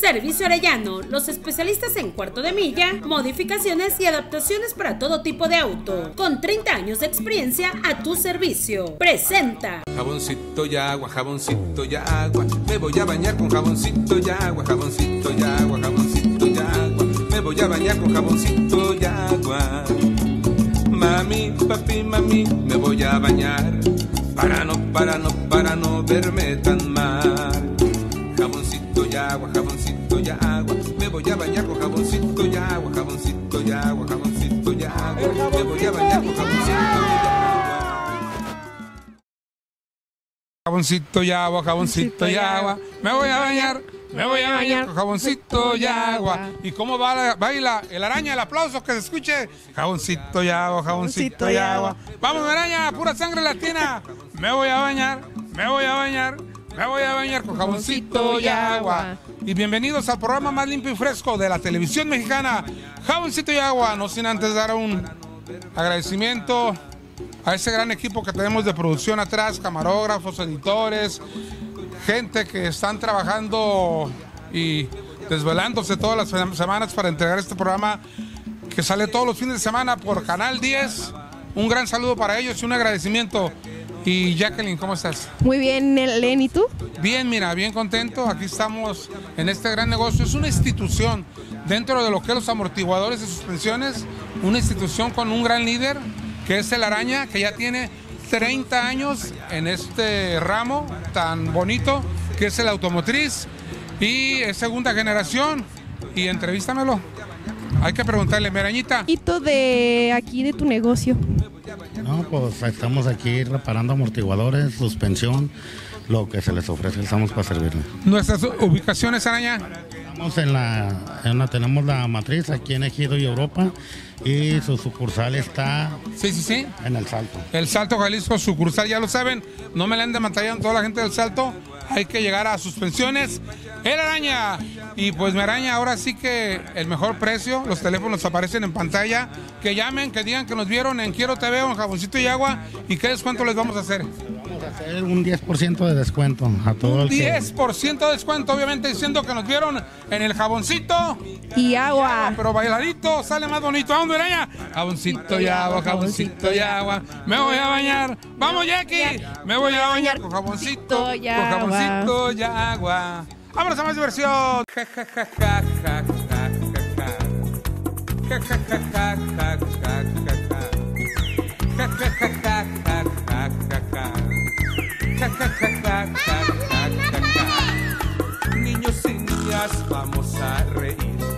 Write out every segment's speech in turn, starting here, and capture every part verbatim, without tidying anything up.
Servicio Arellano, los especialistas en cuarto de milla, modificaciones y adaptaciones para todo tipo de auto. Con treinta años de experiencia a tu servicio. Presenta. Jaboncito y agua, jaboncito y agua. Me voy a bañar con jaboncito y agua, jaboncito y agua, jaboncito y agua. Me voy a bañar con jaboncito y agua. Mami, papi, mami, me voy a bañar. Para no, para no, para no verme tan mal. Jaboncito y agua, jaboncito y agua. Me voy a bañar con jaboncito y agua, jaboncito y agua, jaboncito y agua. Me voy a bañar con jaboncito y agua. Jaboncito y agua, jaboncito y agua. Me voy a bañar, me voy a bañar con jaboncito y agua. ¿Y cómo baila, baila el araña? El aplauso que se escuche. Jaboncito y agua, jaboncito y agua. Vamos, araña, pura sangre latina. Me voy a bañar, me voy a bañar. Me voy a bañar con jaboncito y agua. Y bienvenidos al programa más limpio y fresco de la televisión mexicana, Jaboncito y Agua. No sin antes dar un agradecimiento a ese gran equipo que tenemos de producción atrás, camarógrafos, editores, gente que están trabajando y desvelándose todas las semanas para entregar este programa que sale todos los fines de semana por Canal diez. Un gran saludo para ellos y un agradecimiento. Y Jacqueline, ¿cómo estás? Muy bien, Len, ¿y tú? Bien, mira, bien contento. Aquí estamos en este gran negocio. Es una institución dentro de lo que es los amortiguadores y suspensiones, una institución con un gran líder, que es el Araña, que ya tiene treinta años en este ramo tan bonito, que es el automotriz, y es segunda generación. Y entrevístamelo. Hay que preguntarle, mi Arañita. ¿Y tú de aquí, de tu negocio? No, pues estamos aquí reparando amortiguadores, suspensión, lo que se les ofrece, estamos para servirle. ¿Nuestras ubicaciones, Araña? Estamos en la, en la, tenemos la matriz aquí en Ejido y Europa, y su sucursal está sí, sí, sí. en El Salto. El Salto, Jalisco, sucursal, ya lo saben, no me la anden batallando toda la gente del Salto, hay que llegar a suspensiones. El Araña. Y pues mi Araña, ahora sí que el mejor precio, los teléfonos aparecen en pantalla, que llamen, que digan que nos vieron en Quiero Te Veo, en Jaboncito y Agua, y qué descuento les vamos a hacer. Vamos a hacer un diez por ciento de descuento a todo el que... diez por ciento de descuento, obviamente diciendo que nos vieron en el Jaboncito y Agua. Pero bailadito, sale más bonito. ¿A dónde, Araña? Jaboncito y agua, jaboncito y agua. Me voy a bañar. Vamos, Jackie. Me voy a bañar con jaboncito y agua. Con jaboncito y agua. ¡Vámonos a más diversión! Ja, ja, ja, ja, ja, ja, ja. Ja, ja, ja, ja, ja, ja, ja. Ja, ja, ja, ja, ja, ja, ja. Ja, ja, ja, ja, ja, ja, ja. Niños y niñas, vamos a reír.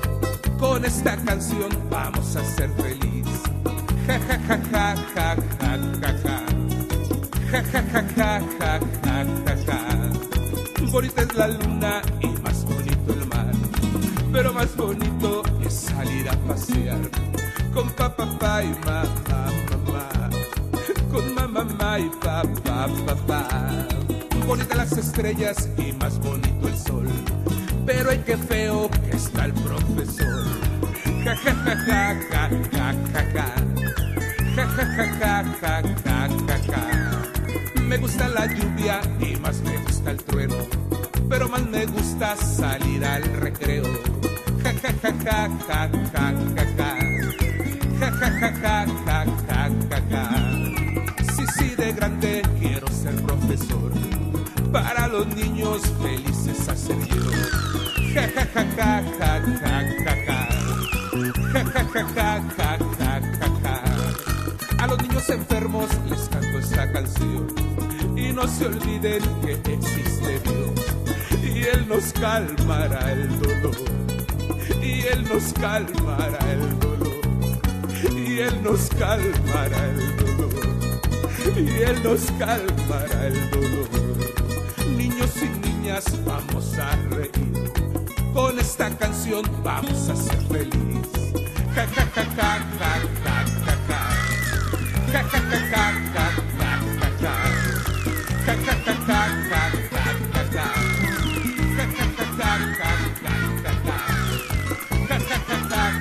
Con esta canción vamos a ser feliz. Ja, ja, ja, ja, ja, ja, ja, ja. Ja, ja, ja, ja, ja, ja, ja, ja. Bonita es la luna y más bonito el mar, pero más bonito es salir a pasear con papá, papá y mamá, mamá, con mamá, mamá y papá, papá. Bonitas las estrellas y más bonito el sol, pero ay qué feo que está el profesor. Ja, ja, ja, ja, ja, ja, ja, ja. Ja, ja, ja, ja, ja, ja, ja, ja. Me gusta la lluvia y más me gusta el trueno, pero más me gusta salir al recreo. Ja, ja, ja, ja, ja, ja, ja, ja. Ja, ja, ja, ja, ja, ja, ja, ja. Sí, sí, de grande quiero ser profesor, para los niños felices hacer yo. Ja, ja, ja, ja, ja, ja, ja, ja. Ja, ja, ja, ja, ja, ja, ja, ja. A los niños enfermos les canto esta canción, y no se olviden que existe Dios, y Él nos calmará el dolor, y Él nos calmará el dolor, y Él nos calmará el dolor, y Él nos calmará el dolor. Niños y niñas, vamos a reír, con esta canción vamos a ser feliz. Ja, ja, ja, ja, ja, ja, ja, ja. Ja, ja, ja, ja, ja, ja, ja, ja. Ja, ja, ja, ja, ja, ja, ja, ja. Ja, ja, ja, ja, ja, ja, ja, ja. Ja, ja, ja, ja, ja, ja,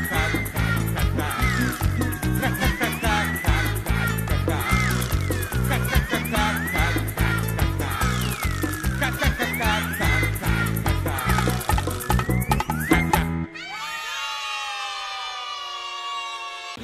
ja. Ja, ja, ja, ja, ja, ja, ja. Ja, ja, ja, ja, ja, ja, ja. Ja, ja, ja, ja, ja, ja, ja.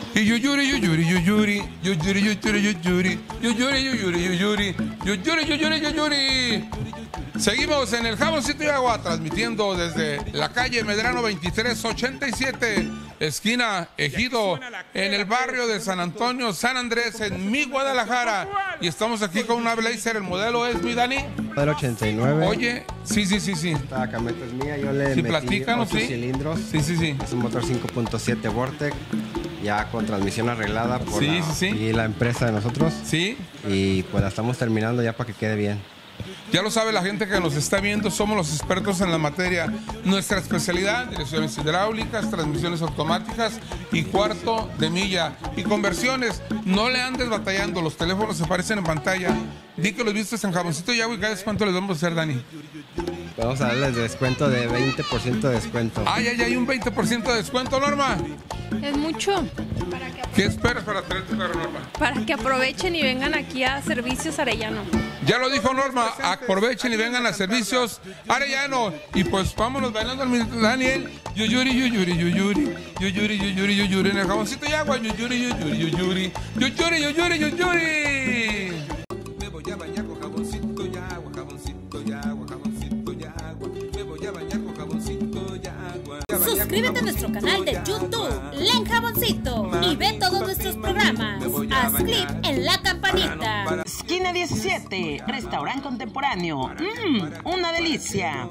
Y yuyuri, yuyuri, yuyuri, yuyuri, yuyuri, yuyuri, yuyuri, yuyuri, yuyuri, yuyuri, yuyuri, yuyuri. Seguimos en el Jaboncito y Agua, transmitiendo desde la calle Medrano veintitrés ochenta y siete, esquina Ejido, en el barrio de San Antonio, San Andrés, en mi Guadalajara. Y estamos aquí con una Blazer, el modelo es mi Dani. Modelo ochenta y nueve. Oye, sí, sí, sí, sí. Esta camioneta es mía, yo le Sí, metí platícanos, ocho sí. cilindros. Sí, sí, sí. Es un motor cinco punto siete Vortec, ya con transmisión arreglada por Sí, la, sí, sí. y la empresa de nosotros. Sí. Y pues la estamos terminando ya para que quede bien. Ya lo sabe la gente que nos está viendo, somos los expertos en la materia. Nuestra especialidad, direcciones hidráulicas, transmisiones automáticas y cuarto de milla. Y conversiones, no le andes batallando, los teléfonos se aparecen en pantalla. Di que los viste en Jaboncito y Agua y cada vez cuánto les vamos a hacer, Dani. Vamos a darles descuento de veinte por ciento de descuento. Ay, ay, hay un veinte por ciento de descuento, Norma. Es mucho. ¿Qué esperas para traer tu carro, Norma? Para que aprovechen y vengan aquí a Servicios Arellano. Ya lo dijo Norma, aprovechen y vengan a Servicios Arellano. Y pues vámonos bailando al Daniel. Yuyuri, yuyuri, yuyuri, yuyuri, yuyuri, yuyuri, en el Jaboncito y Agua. Yuyuri, yuyuri, yuyuri, yuyuri, yuyuri, yuyuri. Me voy a bañar con jaboncito y agua, jaboncito y agua, jaboncito y agua. Me voy a bañar con jaboncito y agua. Suscríbete a nuestro canal de YouTube, Len Jaboncito, y ve todos nuestros programas. Haz clic en la campanita. Esquina diecisiete, restaurante contemporáneo. Mmm, una delicia.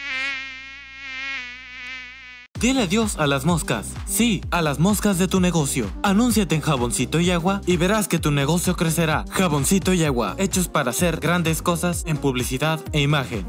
Dile adiós a las moscas. Sí, a las moscas de tu negocio. Anúnciate en Jaboncito y Agua y verás que tu negocio crecerá. Jaboncito y Agua, hechos para hacer grandes cosas en publicidad e imagen.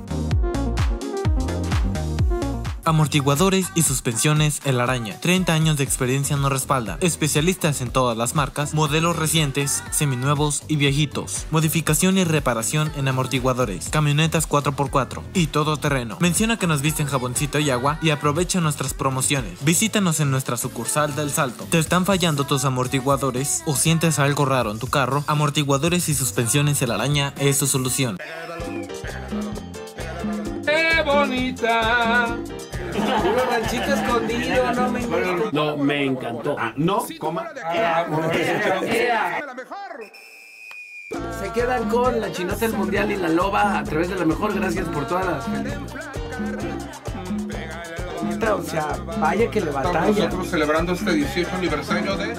Amortiguadores y suspensiones El Araña. treinta años de experiencia nos respalda. Especialistas en todas las marcas, modelos recientes, seminuevos y viejitos. Modificación y reparación en amortiguadores, camionetas cuatro por cuatro y todo terreno. Menciona que nos viste en Jaboncito y Agua y aprovecha nuestras promociones. Visítanos en nuestra sucursal del Salto. ¿Te están fallando tus amortiguadores o sientes algo raro en tu carro? Amortiguadores y suspensiones El Araña es tu solución. ¡Qué bonita! Un ranchito escondido, no me encantó. No, me encantó. Ah, no, coma. Se quedan con la Chinota del Mundial y la Loba a través de la mejor. Gracias por todas las... O sea, vaya que le batalla. Nosotros celebrando este dieciocho aniversario de...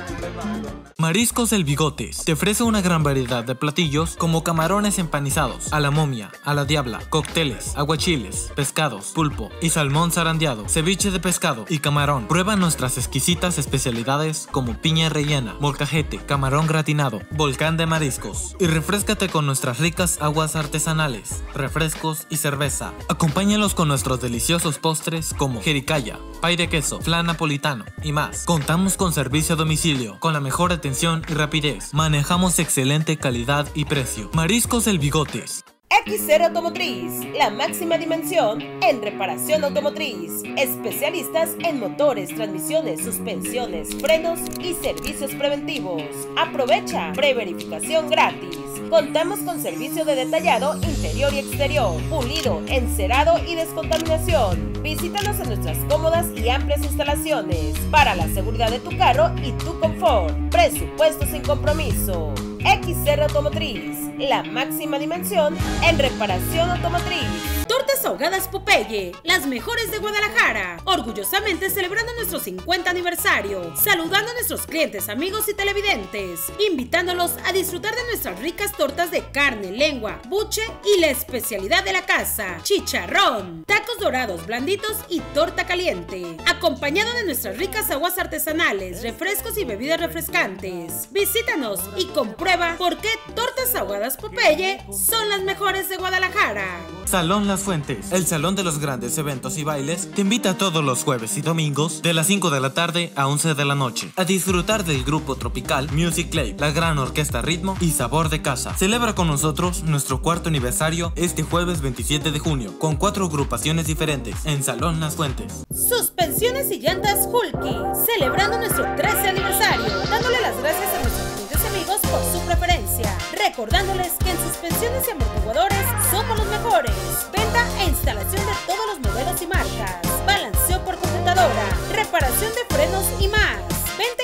Mariscos El Bigotes te ofrece una gran variedad de platillos como camarones empanizados, a la momia, a la diabla, cócteles, aguachiles, pescados, pulpo y salmón zarandeado, ceviche de pescado y camarón. Prueba nuestras exquisitas especialidades como piña rellena, molcajete, camarón gratinado, volcán de mariscos y refréscate con nuestras ricas aguas artesanales, refrescos y cerveza. Acompáñalos con nuestros deliciosos postres como jericaya, pay de queso, flan napolitano y más. Contamos con servicio a domicilio con la mejor atención y rapidez. Manejamos excelente calidad y precio. Mariscos El Bigotes. X cero Automotriz, la máxima dimensión en reparación automotriz. Especialistas en motores, transmisiones, suspensiones, frenos y servicios preventivos. Aprovecha preverificación gratis. Contamos con servicio de detallado interior y exterior, pulido, encerado y descontaminación. Visítanos en nuestras cómodas y amplias instalaciones para la seguridad de tu carro y tu confort. Presupuesto sin compromiso. X cero Automotriz, la máxima dimensión en reparación automotriz. Tortas Ahogadas Popeye, las mejores de Guadalajara. Orgullosamente celebrando nuestro cincuenta aniversario. Saludando a nuestros clientes, amigos y televidentes. Invitándolos a disfrutar de nuestras ricas tortas de carne, lengua, buche y la especialidad de la casa, chicharrón. Tacos dorados, blanditos y torta caliente. Acompañado de nuestras ricas aguas artesanales, refrescos y bebidas refrescantes. Visítanos y comprueba por qué Tortas Ahogadas Popeye son las mejores de Guadalajara. Salón Las Fuentes, el salón de los grandes eventos y bailes, te invita todos los jueves y domingos de las cinco de la tarde a once de la noche a disfrutar del grupo tropical Music Club, la gran orquesta Ritmo y Sabor de Casa. Celebra con nosotros nuestro cuarto aniversario este jueves veintisiete de junio con cuatro agrupaciones diferentes en Salón Las Fuentes. Suspensiones y llantas Hulky, celebrando nuestro trece aniversario, dándole las gracias a nuestros clientes amigos por su preferencia, recordándoles que en suspensiones y amortiguadores somos los mejores. Venta e instalación de todos los modelos y marcas, balanceo por computadora, reparación de frenos y más. Venta y compra de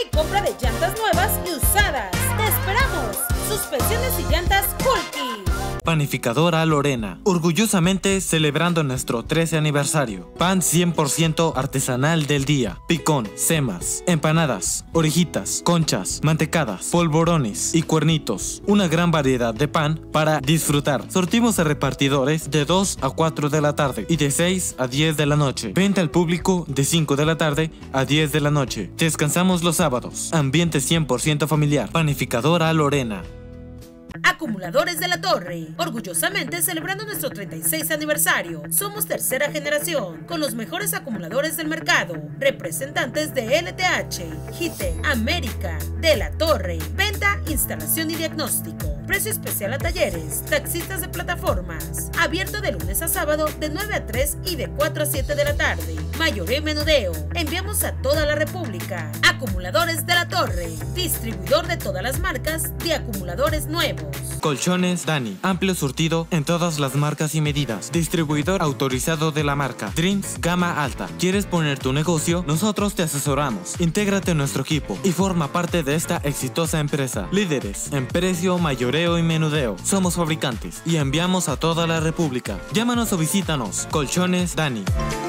de llantas nuevas y usadas. ¡Te esperamos! Suspensiones y llantas Kulki. Panificadora Lorena, orgullosamente celebrando nuestro trece aniversario. Pan cien por ciento artesanal del día. Picón, semas, empanadas, orejitas, conchas, mantecadas, polvorones y cuernitos. Una gran variedad de pan para disfrutar. Sortimos a repartidores de dos a cuatro de la tarde y de seis a diez de la noche. Venta al público de cinco de la tarde a diez de la noche. Descansamos los sábados. Ambiente cien por ciento familiar. Panificadora Lorena. Acumuladores de la Torre, orgullosamente celebrando nuestro treinta y seis aniversario. Somos tercera generación, con los mejores acumuladores del mercado. Representantes de L T H, Hitec, América, de la Torre. Venta, instalación y diagnóstico. Precio especial a talleres, taxistas de plataformas. Abierto de lunes a sábado de nueve a tres y de cuatro a siete de la tarde. Mayoreo y menudeo. Enviamos a toda la República. Acumuladores de la Torre, distribuidor de todas las marcas de acumuladores nuevos. Colchones Dani, amplio surtido en todas las marcas y medidas. Distribuidor autorizado de la marca Dreams Gama Alta. ¿Quieres poner tu negocio? Nosotros te asesoramos. Intégrate en nuestro equipo y forma parte de esta exitosa empresa. Líderes en precio, mayoreo y menudeo. Somos fabricantes y enviamos a toda la República. Llámanos o visítanos. Colchones Dani.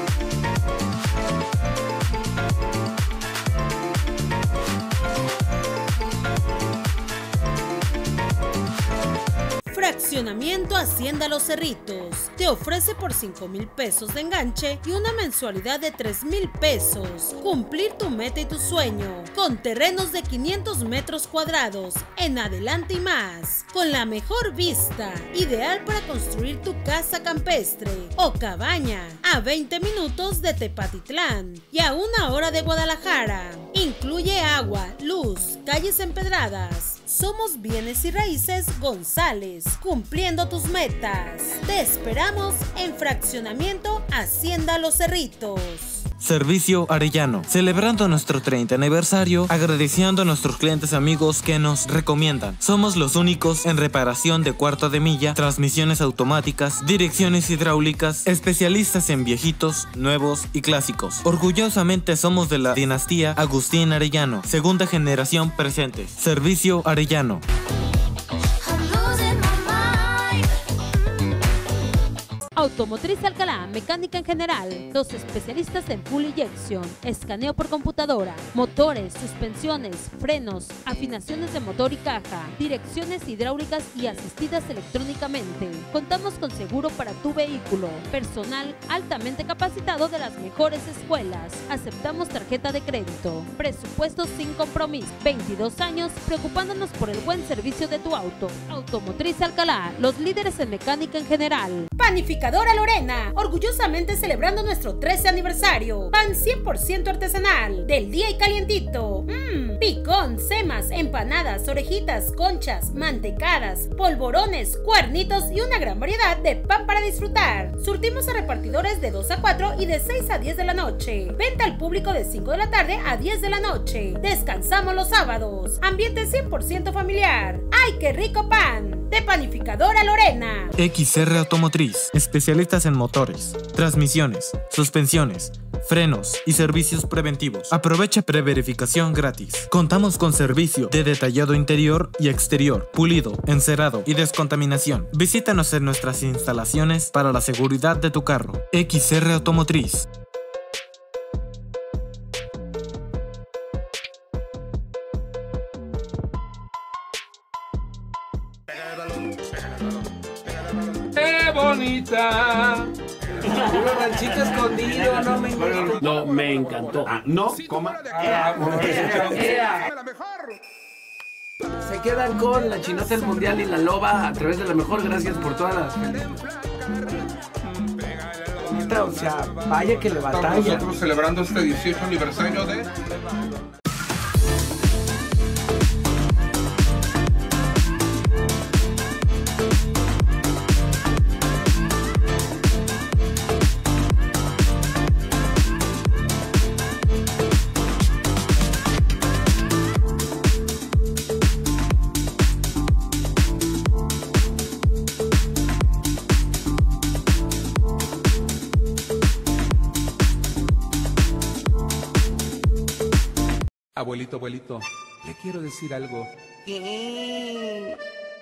Fraccionamiento Hacienda Los Cerritos te ofrece por cinco mil pesos de enganche y una mensualidad de tres mil pesos cumplir tu meta y tu sueño con terrenos de quinientos metros cuadrados en adelante y más, con la mejor vista, ideal para construir tu casa campestre o cabaña a veinte minutos de Tepatitlán y a una hora de Guadalajara. Incluye agua, luz, calles empedradas. Somos Bienes y Raíces González, cumpliendo tus metas. Te esperamos en Fraccionamiento Hacienda Los Cerritos. Servicio Arellano, celebrando nuestro treinta aniversario, agradeciendo a nuestros clientes amigos que nos recomiendan. Somos los únicos en reparación de cuarto de milla, transmisiones automáticas, direcciones hidráulicas, especialistas en viejitos, nuevos y clásicos. Orgullosamente somos de la dinastía Agustín Arellano, segunda generación presente. Servicio Arellano. Automotriz Alcalá, mecánica en general, los especialistas en full injection, escaneo por computadora, motores, suspensiones, frenos, afinaciones de motor y caja, direcciones hidráulicas y asistidas electrónicamente. Contamos con seguro para tu vehículo, personal altamente capacitado de las mejores escuelas. Aceptamos tarjeta de crédito, presupuestos sin compromiso, veintidós años preocupándonos por el buen servicio de tu auto. Automotriz Alcalá, los líderes en mecánica en general. Panificadora Lorena, orgullosamente celebrando nuestro trece aniversario. Pan cien por ciento artesanal, del día y calientito. Mmm, picón, semas, empanadas, orejitas, conchas, mantecadas, polvorones, cuernitos y una gran variedad de pan para disfrutar. Surtimos a repartidores de dos a cuatro y de seis a diez de la noche. Venta al público de cinco de la tarde a diez de la noche. Descansamos los sábados. Ambiente cien por ciento familiar. ¡Ay, qué rico pan! De Panificadora Lorena. X R Automotriz, especialistas en motores, transmisiones, suspensiones, frenos y servicios preventivos. Aprovecha preverificación gratis. Contamos con servicio de detallado interior y exterior, pulido, encerado y descontaminación. Visítanos en nuestras instalaciones para la seguridad de tu carro. X R Automotriz. ¡Qué bonita! Un ranchito escondido, no me encantó. No, me encantó. Ah, no, coma. Se quedan con la Chinota del Mundial y la Loba a través de la mejor. Gracias por todas las... O sea, vaya que le batalla. Estamos nosotros celebrando este dieciocho aniversario de... Abuelito, abuelito, le quiero decir algo. ¿Qué?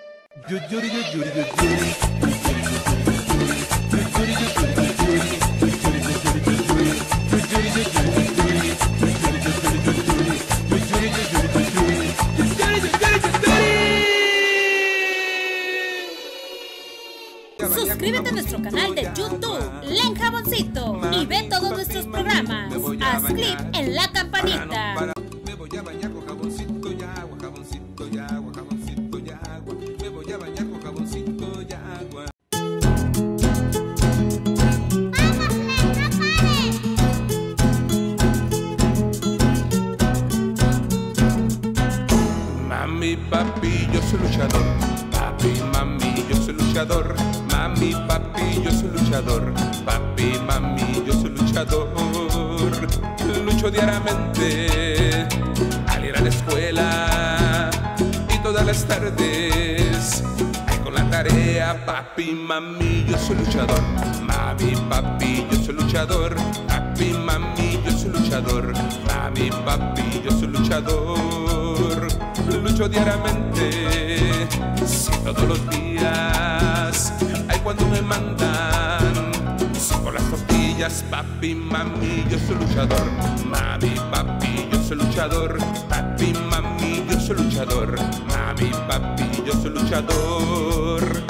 Suscríbete a nuestro canal de YouTube, Len Jaboncito, y ve todos nuestros programas. Haz clic en la campanita. Me voy a bañar con jaboncito y agua, jaboncito y agua, jaboncito y agua. Me voy a bañar con jaboncito y agua. Mami, papi, yo soy luchador. Papi, mami, yo soy luchador. Mami, papi, yo soy luchador. Papi, mami, yo soy luchador. Lucho diariamente al ir a la escuela y todas las tardes ahí con la tarea. Papi, mami, yo soy luchador. Mami, papi, yo soy luchador. Papi, mami, yo soy luchador. Mami, papi, yo soy luchador. Lucho diariamente, sí, todos los días. Ay, cuando me mandan, sí, por las tortillas. Papi, mami, yo soy luchador. Mami, papi, yo soy luchador. Papi, mami, yo soy luchador. Mami, papi, yo soy luchador.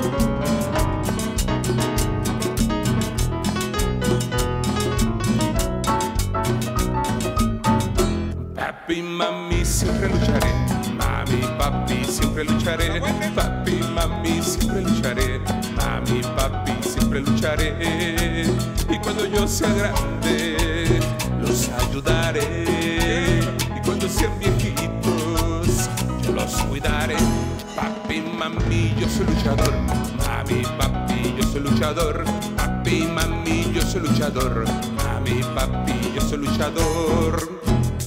Papi, mami, siempre lucharé. Mami, papi, siempre lucharé. Papi, mami, siempre lucharé. Mami, papi, siempre lucharé. Y cuando yo sea grande, los ayudaré. Y cuando sean viejitos, yo los cuidaré. Papi, mami, yo soy luchador. Mami, papi, yo soy luchador. Papi, mami, yo soy luchador. Mami, papi, yo soy luchador.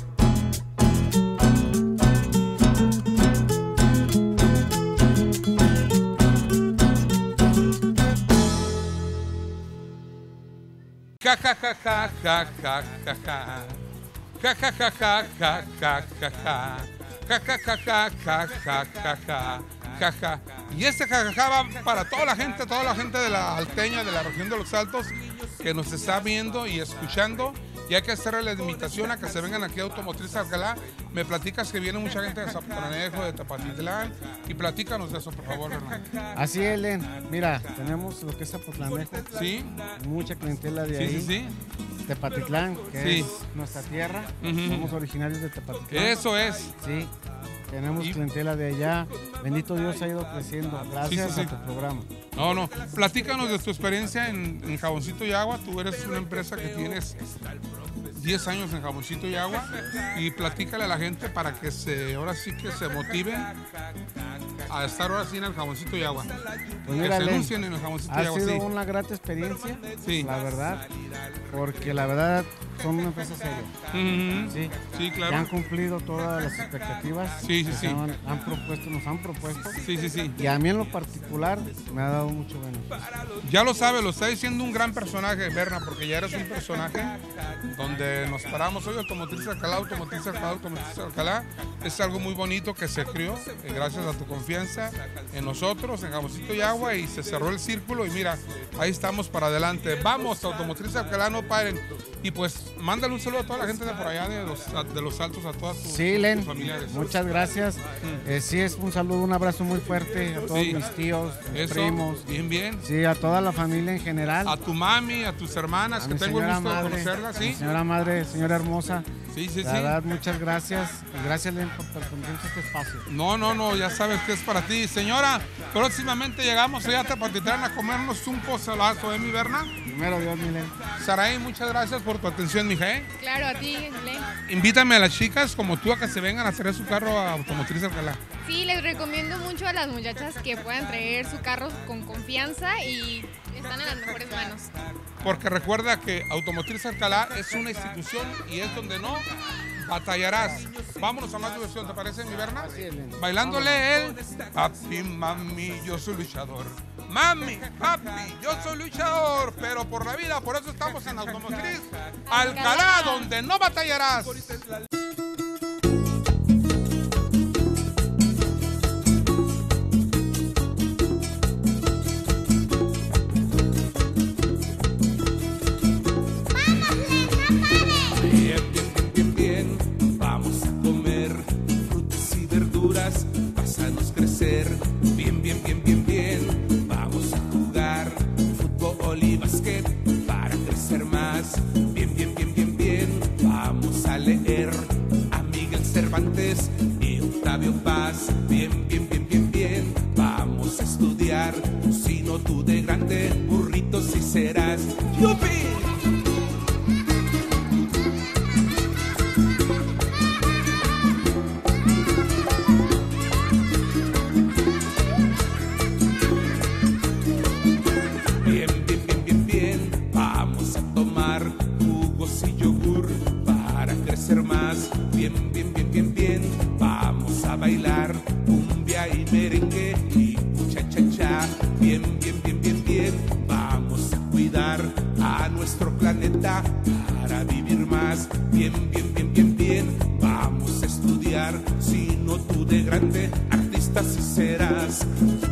Ja ja ja ja ja ja ja ja. Ja ja ja ja ja ja ja ja. Ja ja ja ja ja ja ja ja. Ja ja. Y este jajaja va para toda la gente, toda la gente de la Alteña, de la región de Los Altos, que nos está viendo y escuchando. Y hay que hacerle la invitación a que se vengan aquí a Automotriz Alcalá. Me platicas que viene mucha gente de Zapotanejo, de Tepatitlán, y platícanos de eso, por favor, Hernán. Así es, Len. Mira, tenemos lo que es Zapotlanejo. Sí. Mucha clientela de sí, ahí. Sí, sí. Tepatitlán, que sí. es nuestra tierra. Uh-huh. Somos originarios de Tepatitlán. Eso es. Sí. Tenemos ¿Y? clientela de allá. Bendito Dios, ha ido creciendo. Gracias sí, sí, sí. a tu programa. No, no. Platícanos de tu experiencia en, en Jaboncito y Agua. Tú eres una empresa que tienes diez años en Jaboncito y Agua, y platícale a la gente para que se, ahora sí que se motive a estar ahora sí en el Jaboncito y Agua. Pues mira, que se Len, anuncien en el Jaboncito ha y Agua. sido Sí. una grata experiencia, sí. la verdad, porque la verdad son una empresa seria. Uh-huh. Sí. Sí, claro. Que han cumplido todas las expectativas. Sí, sí, que sí. Han, han propuesto, nos han propuesto. Sí, sí, sí. Y a mí en lo particular me ha dado mucho beneficio. Ya lo sabes, lo está diciendo un gran personaje, Berna, porque ya eres un personaje donde nos paramos hoy, Automotriz Alcalá, Automotriz Alcalá, Automotriz Alcalá. Es algo muy bonito que se creó, eh, gracias a tu confianza en nosotros, en Jaboncito y Agua, y se cerró el círculo y mira, ahí estamos para adelante. Vamos, Automotriz Alcalá, no paren. Y pues, mándale un saludo a toda la gente de por allá, de los, de los Altos, a todas tus, sí, Len, tus familiares. Muchas gracias. Mm. Eh, sí, es un saludo, un abrazo muy fuerte a todos sí. mis tíos, mis Eso, primos. Bien, bien. Sí, a toda la familia en general. A tu mami, a tus hermanas, a que tengo el gusto madre, de conocerlas, ¿sí? Mi señora madre, señora hermosa. Sí, sí, la sí. verdad, muchas gracias. Y gracias, Len, por permitirnos este espacio. No, no, no, ya sabes que es para ti. Señora, próximamente llegamos allá a Tepatitlán a comernos un pozolazo, ¿eh, mi Berna? Primero Dios, mi Len. Saraí, muchas gracias por tu atención, mija, ¿eh? Claro, a ti, Len. Invítame a las chicas como tú a que se vengan a traer su carro a Automotriz Alcalá. Sí, les recomiendo mucho a las muchachas que puedan traer su carro con confianza y están en las mejores manos. Porque recuerda que Automotriz Alcalá es una institución y es donde no batallarás. Vámonos a más diversión, ¿te parece, mi Berna? Bailándole él. Papi, mami, yo soy luchador. Mami, papi, yo soy luchador, pero por la vida, por eso estamos en Automotriz Alcalá, donde no batallarás. leer a Miguel Cervantes y Octavio Paz. Bien, bien, bien, bien, bien, vamos a estudiar. Si no tú de grande, burrito sí serás. ¡Yupi! Bien, bien, bien, bien, bien, vamos a bailar cumbia y merengue y cha-cha-cha. Bien, bien, bien, bien, bien, vamos a cuidar a nuestro planeta para vivir más. Bien, bien, bien, bien, bien, vamos a estudiar. Si no tú de grande, artista sí serás.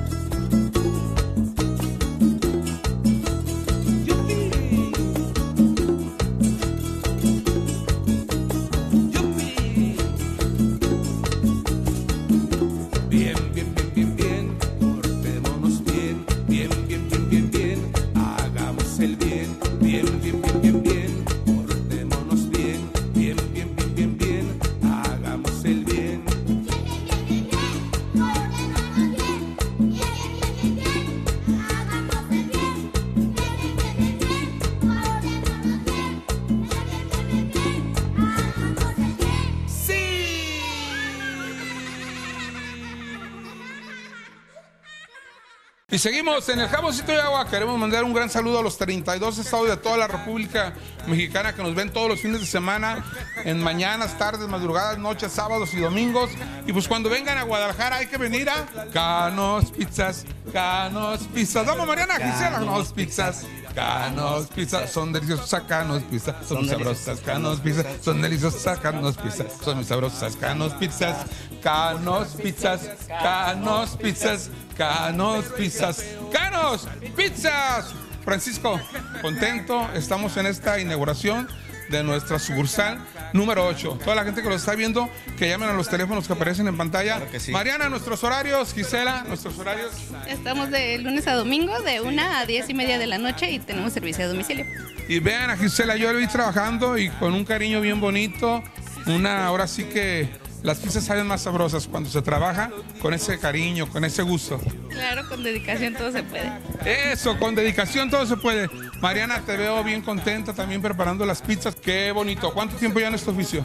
Y seguimos en el Jaboncito de Agua. Queremos mandar un gran saludo a los treinta y dos estados de toda la República Mexicana que nos ven todos los fines de semana, en mañanas, tardes, madrugadas, noches, sábados y domingos. Y pues cuando vengan a Guadalajara hay que venir a Canos Pizzas, Canos Pizzas. Vamos, Mariana, Gisela, Canos Pizzas. Canos Pizzas, son deliciosas Canos Pizzas, son muy sabrosas Canos Pizzas, son deliciosas Canos Pizzas, son muy sabrosas Canos Pizzas, Canos Pizzas, Canos Pizzas, Canos Pizzas, Canos Pizzas. Francisco, contento, estamos en esta inauguración de nuestra sucursal número ocho. Toda la gente que lo está viendo, que llamen a los teléfonos que aparecen en pantalla. Claro que sí. Mariana, nuestros horarios. Gisela, nuestros horarios. Estamos de lunes a domingo, de una a diez y media de la noche, y tenemos servicio de domicilio. Y vean a Gisela, yo la vi trabajando y con un cariño bien bonito. Una, ahora sí que las pizzas saben más sabrosas cuando se trabaja con ese cariño, con ese gusto. Claro, con dedicación todo se puede. Eso, con dedicación todo se puede. Mariana, te veo bien contenta también preparando las pizzas. Qué bonito. ¿Cuánto tiempo ya en este oficio?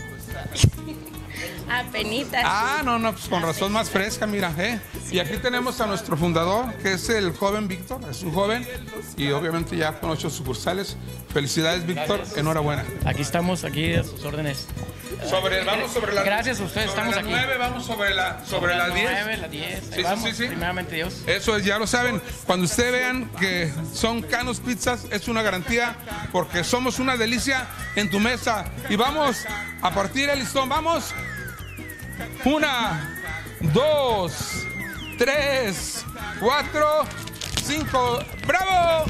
Apenitas. Ah, no, no, pues con razón más fresca, mira, ¿eh? Y aquí tenemos a nuestro fundador, que es el joven Víctor, es un joven, y obviamente ya con ocho sucursales. Felicidades, Víctor, gracias. Enhorabuena. Aquí estamos, aquí a sus órdenes. Sobre, vamos sobre la... Gracias a ustedes, sobre estamos la aquí. nueve, vamos sobre la sobre la diez. nueve, la diez. Sí, vamos, sí, sí. Primeramente Dios. Eso es, ya lo saben. Cuando ustedes vean que son Canos Pizzas, es una garantía, porque somos una delicia en tu mesa. Y vamos a partir el listón, vamos. Una, dos, tres, cuatro, cinco. ¡Bravo!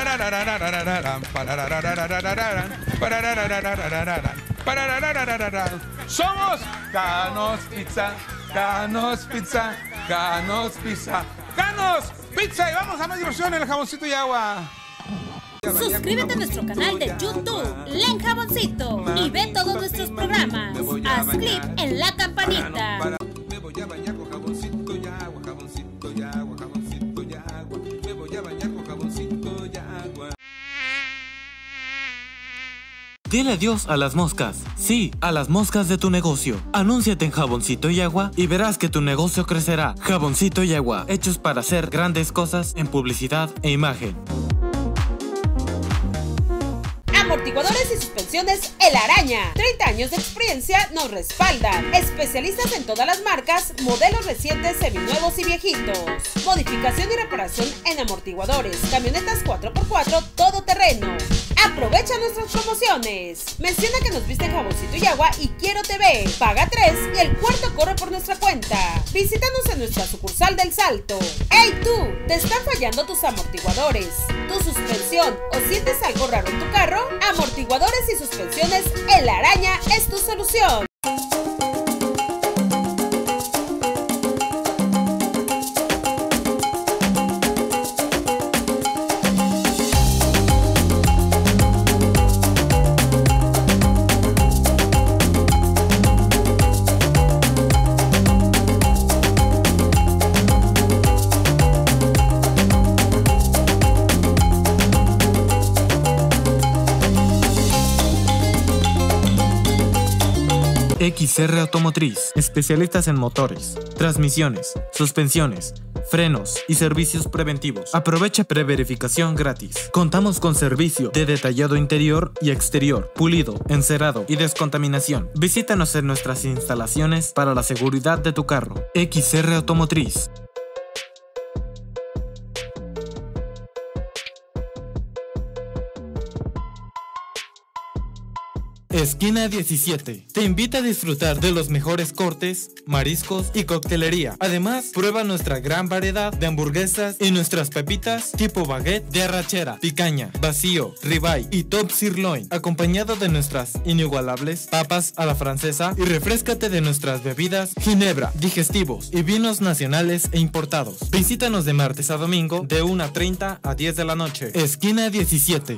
Somos Canos Pizza, Canos Pizza, Canos Pizza, Canos Pizza. Y vamos a más diversión en el Jaboncito y Agua. Suscríbete a nuestro canal de YouTube, Len Jaboncito, y ve todos nuestros programas. Haz clic en la campanita. Me voy a bañar con jaboncito y agua, jaboncito y agua, jaboncito y agua. Me voy a bañar con jaboncito y agua. Dile adiós a las moscas. Sí, a las moscas de tu negocio. Anúnciate en Jaboncito y Agua y verás que tu negocio crecerá. Jaboncito y Agua, hechos para hacer grandes cosas en publicidad e imagen. Amortiguadores y suspensiones El Araña. treinta años de experiencia nos respaldan. Especialistas en todas las marcas, modelos recientes, seminuevos y viejitos. Modificación y reparación en amortiguadores, camionetas cuatro por cuatro, todoterreno. Aprovecha nuestras promociones. Menciona que nos viste en Jaboncito y Agua y Quiero T V. Paga tres y el cuarto corre por nuestra cuenta. Visítanos en nuestra sucursal del Salto. ¡Hey tú! ¿Te están fallando tus amortiguadores, tu suspensión o sientes algo raro en tu carro? Amortiguadores y suspensiones El Araña es tu solución. X R Automotriz, especialistas en motores, transmisiones, suspensiones, frenos y servicios preventivos. Aprovecha preverificación gratis. Contamos con servicio de detallado interior y exterior, pulido, encerado y descontaminación. Visítanos en nuestras instalaciones para la seguridad de tu carro. X R Automotriz. Esquina diecisiete te invita a disfrutar de los mejores cortes, mariscos y coctelería. Además, prueba nuestra gran variedad de hamburguesas y nuestras pepitas tipo baguette de arrachera, picaña, vacío, ribeye y top sirloin, acompañado de nuestras inigualables papas a la francesa, y refréscate de nuestras bebidas ginebra, digestivos y vinos nacionales e importados. Visítanos de martes a domingo de una treinta a diez de la noche. Esquina diecisiete.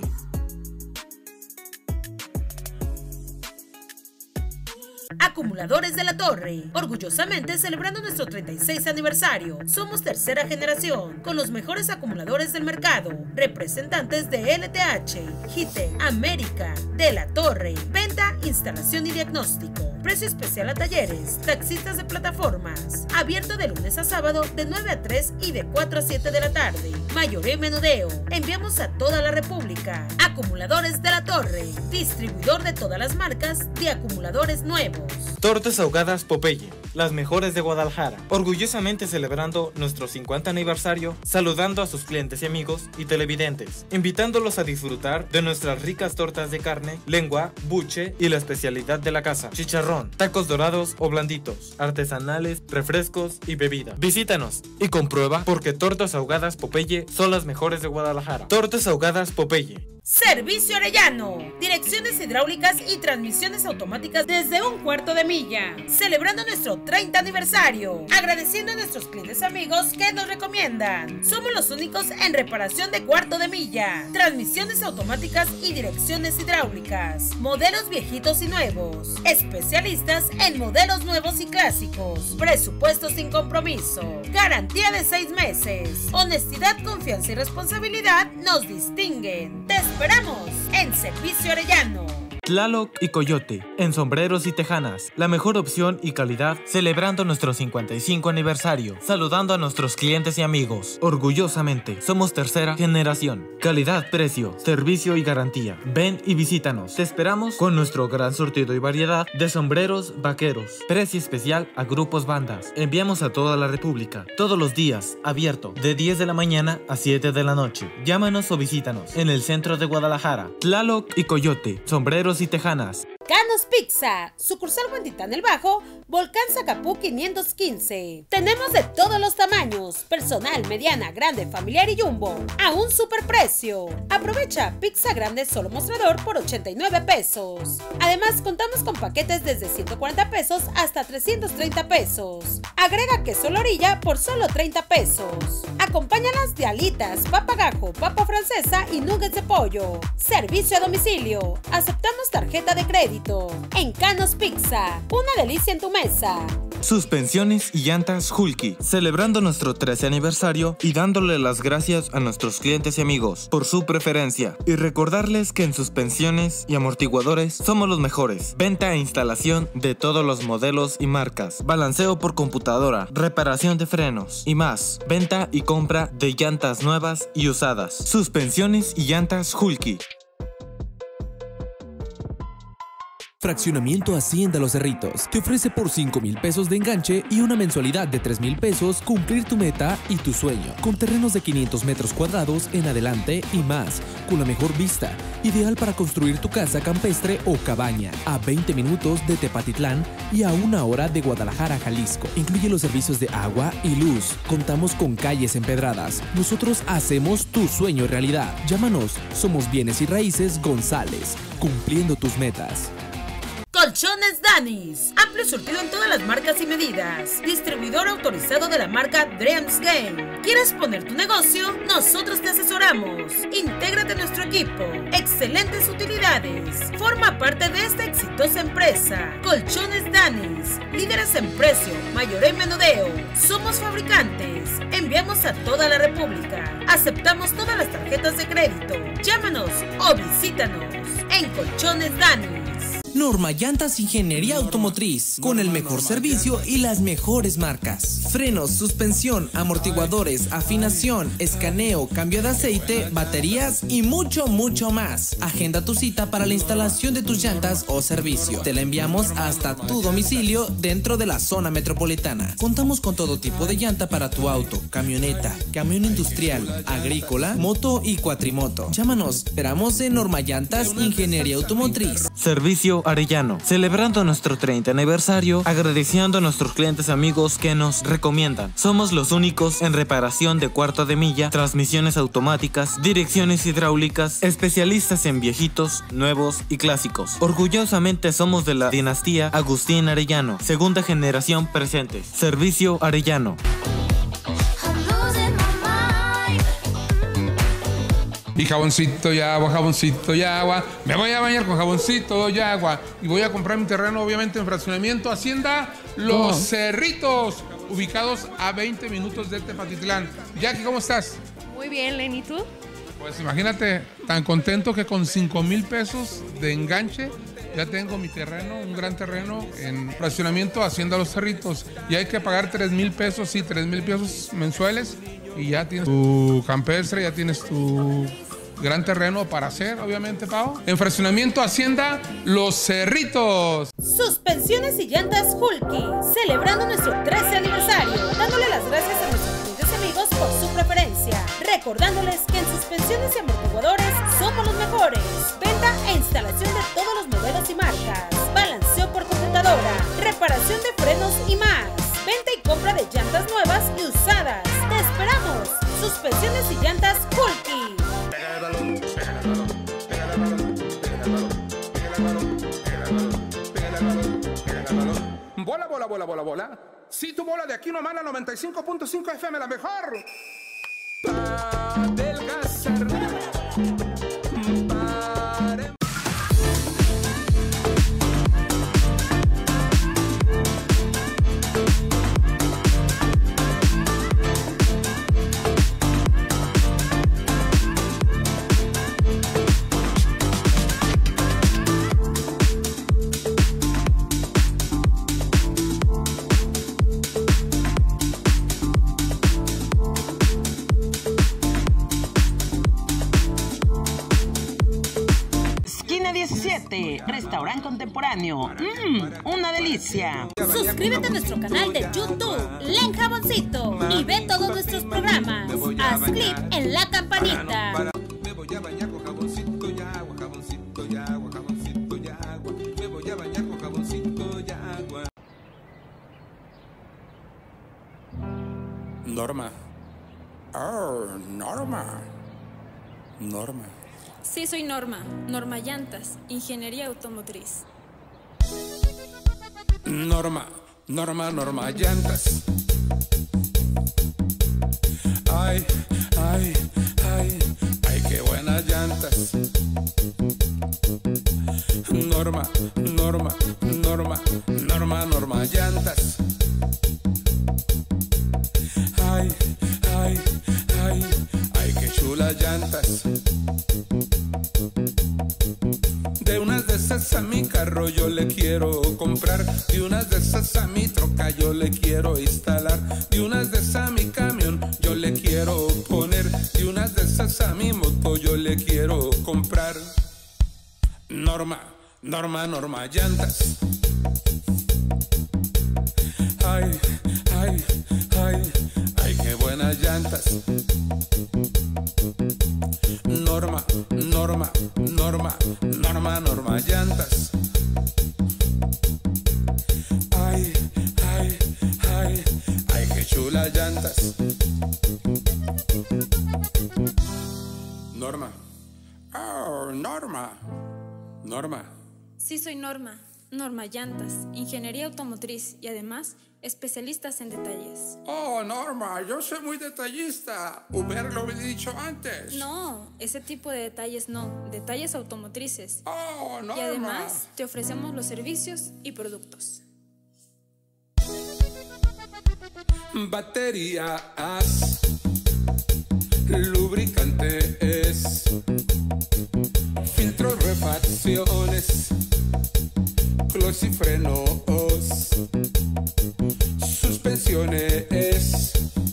Acumuladores de la Torre, orgullosamente celebrando nuestro treinta y seis aniversario. Somos tercera generación, con los mejores acumuladores del mercado, representantes de L T H, Hite, América, de la Torre, venta, instalación y diagnóstico. Precio especial a talleres, taxistas de plataformas. Abierto de lunes a sábado de nueve a tres y de cuatro a siete de la tarde. Mayoreo y menudeo. Enviamos a toda la República. Acumuladores de la Torre, distribuidor de todas las marcas de acumuladores nuevos. Tortas ahogadas Popeye, las mejores de Guadalajara. Orgullosamente celebrando nuestro cincuenta aniversario, saludando a sus clientes y amigos y televidentes, invitándolos a disfrutar de nuestras ricas tortas de carne, lengua, buche y la especialidad de la casa, chicharrón, tacos dorados o blanditos, artesanales, refrescos y bebida. Visítanos y comprueba porque Tortas ahogadas Popeye son las mejores de Guadalajara. Tortas ahogadas Popeye. Servicio Arellano, direcciones hidráulicas y transmisiones automáticas desde un cuarto de milla, celebrando nuestro treinta aniversario, agradeciendo a nuestros clientes amigos que nos recomiendan. Somos los únicos en reparación de cuarto de milla, transmisiones automáticas y direcciones hidráulicas, modelos viejitos y nuevos, especialistas en modelos nuevos y clásicos, presupuesto sin compromiso, garantía de seis meses, honestidad, confianza y responsabilidad nos distinguen. Te esperamos en Servicio Arellano. Tlaloc y Coyote, en sombreros y tejanas, la mejor opción y calidad, celebrando nuestro cincuenta y cinco aniversario, saludando a nuestros clientes y amigos. Orgullosamente, somos tercera generación. Calidad, precio, servicio y garantía. Ven y visítanos. Te esperamos con nuestro gran surtido y variedad de sombreros vaqueros. Precio especial a grupos bandas. Enviamos a toda la República, todos los días, abierto, de diez de la mañana a siete de la noche. Llámanos o visítanos en el centro de Guadalajara. Tlaloc y Coyote, sombreros y tejanas. Canos Pizza, sucursal Huentitán el Bajo, Volcán Zacapú quinientos quince. Tenemos de todos los tamaños, personal, mediana, grande, familiar y jumbo, a un superprecio. Aprovecha pizza grande solo mostrador por ochenta y nueve pesos. Además, contamos con paquetes desde ciento cuarenta pesos hasta trescientos treinta pesos. Agrega queso a la orilla por solo treinta pesos. Acompáñalas de alitas, papa gajo, papa francesa y nuggets de pollo. Servicio a domicilio. Aceptamos tarjeta de crédito. En Canos Pizza, una delicia en tu mesa. Suspensiones y llantas Hulky, celebrando nuestro trece aniversario y dándole las gracias a nuestros clientes y amigos por su preferencia. Y recordarles que en suspensiones y amortiguadores somos los mejores. Venta e instalación de todos los modelos y marcas. Balanceo por computadora, reparación de frenos y más. Venta y compra de llantas nuevas y usadas. Suspensiones y llantas Hulky. Fraccionamiento Hacienda Los Cerritos te ofrece por cinco mil pesos de enganche y una mensualidad de tres mil pesos cumplir tu meta y tu sueño. Con terrenos de quinientos metros cuadrados en adelante y más, con la mejor vista, ideal para construir tu casa campestre o cabaña, a veinte minutos de Tepatitlán y a una hora de Guadalajara, Jalisco. Incluye los servicios de agua y luz. Contamos con calles empedradas. Nosotros hacemos tu sueño realidad. Llámanos, somos Bienes y Raíces González, cumpliendo tus metas. Colchones Danis, amplio surtido en todas las marcas y medidas, distribuidor autorizado de la marca Dreams Game. ¿Quieres poner tu negocio? Nosotros te asesoramos. Intégrate a nuestro equipo. Excelentes utilidades. Forma parte de esta exitosa empresa. Colchones Danis, líderes en precio, mayoreo y menudeo. Somos fabricantes. Enviamos a toda la República. Aceptamos todas las tarjetas de crédito. Llámanos o visítanos en Colchones Danis. Norma Llantas Ingeniería Automotriz, con el mejor servicio y las mejores marcas. Frenos, suspensión, amortiguadores, afinación, escaneo, cambio de aceite, baterías y mucho, mucho más. Agenda tu cita para la instalación de tus llantas o servicio. Te la enviamos hasta tu domicilio dentro de la zona metropolitana. Contamos con todo tipo de llanta para tu auto, camioneta, camión industrial, agrícola, moto y cuatrimoto. Llámanos, esperamos en Norma Llantas Ingeniería Automotriz. Servicio Arellano, celebrando nuestro treinta aniversario, agradeciendo a nuestros clientes amigos que nos recomiendan. Somos los únicos en reparación de cuarto de milla, transmisiones automáticas, direcciones hidráulicas, especialistas en viejitos, nuevos y clásicos. Orgullosamente somos de la dinastía Agustín Arellano, segunda generación presente. Servicio Arellano. Y jaboncito y agua, jaboncito y agua. Me voy a bañar con jaboncito y agua. Y voy a comprar mi terreno, obviamente, en fraccionamiento Hacienda Los oh. Cerritos, ubicados a veinte minutos de Tepatitlán. Jackie, ¿cómo estás? Muy bien, Len, ¿y tú? Pues imagínate, tan contento que con cinco mil pesos de enganche ya tengo mi terreno, un gran terreno en fraccionamiento Hacienda Los Cerritos. Y hay que pagar tres mil pesos, sí, tres mil pesos mensuales. Y ya tienes tu campestre, ya tienes tu gran terreno para hacer, obviamente, Pau. En fraccionamiento Hacienda Los Cerritos. Suspensiones y llantas Hulky, celebrando nuestro trece aniversario, dándole las gracias a nuestros clientes y amigos por su preferencia, recordándoles que en suspensiones y amortiguadores somos los mejores. Venta e instalación de todos los modelos y marcas, balanceo por computadora, reparación de frenos y más. Venta y compra de llantas nuevas y usadas. ¡Te esperamos! Suspensiones y llantas Hulky. Bola, bola, bola, bola, bola. Si tu bola de aquí nomás la noventa y cinco punto cinco F M, la mejor. Pa' adelgazar. diecisiete, restaurante contemporáneo. Mmm, una delicia. Suscríbete a nuestro canal de YouTube, Len Jaboncito, y ve todos nuestros programas. Haz clic en la campanita. Me voy a bañar con jaboncito y agua, jaboncito y agua, jaboncito y agua. Me voy a bañar con jaboncito y agua. Norma. Oh, Norma. Norma. Sí, soy Norma. Norma Llantas, Ingeniería Automotriz. Norma, Norma, Norma Llantas. Ay, ay, ay, ay, qué buenas llantas. Norma, Norma, Norma, Norma, Norma Llantas. Ay, ay, ay, ay, qué chulas llantas. De unas de esas a mi carro yo le quiero comprar. De unas de esas a mi troca yo le quiero instalar. De unas de esas a mi camión yo le quiero poner. De unas de esas a mi moto yo le quiero comprar. Norma, Norma, Norma Llantas. Ay, ay, ay, ay, qué buenas llantas. Norma, Norma, Norma, Norma, Norma Llantas. Ay, ay, ay, ay, qué chulas llantas. Norma. Oh, Norma. Norma. Sí, soy Norma. Norma Llantas, Ingeniería Automotriz y además especialistas en detalles. Oh, Norma, yo soy muy detallista. Hubiera dicho antes. No, ese tipo de detalles no. Detalles automotrices. Oh, Norma. Y además te ofrecemos los servicios y productos. Baterías, lubricante es, filtros, refacciones, siglos y frenos, suspensiones,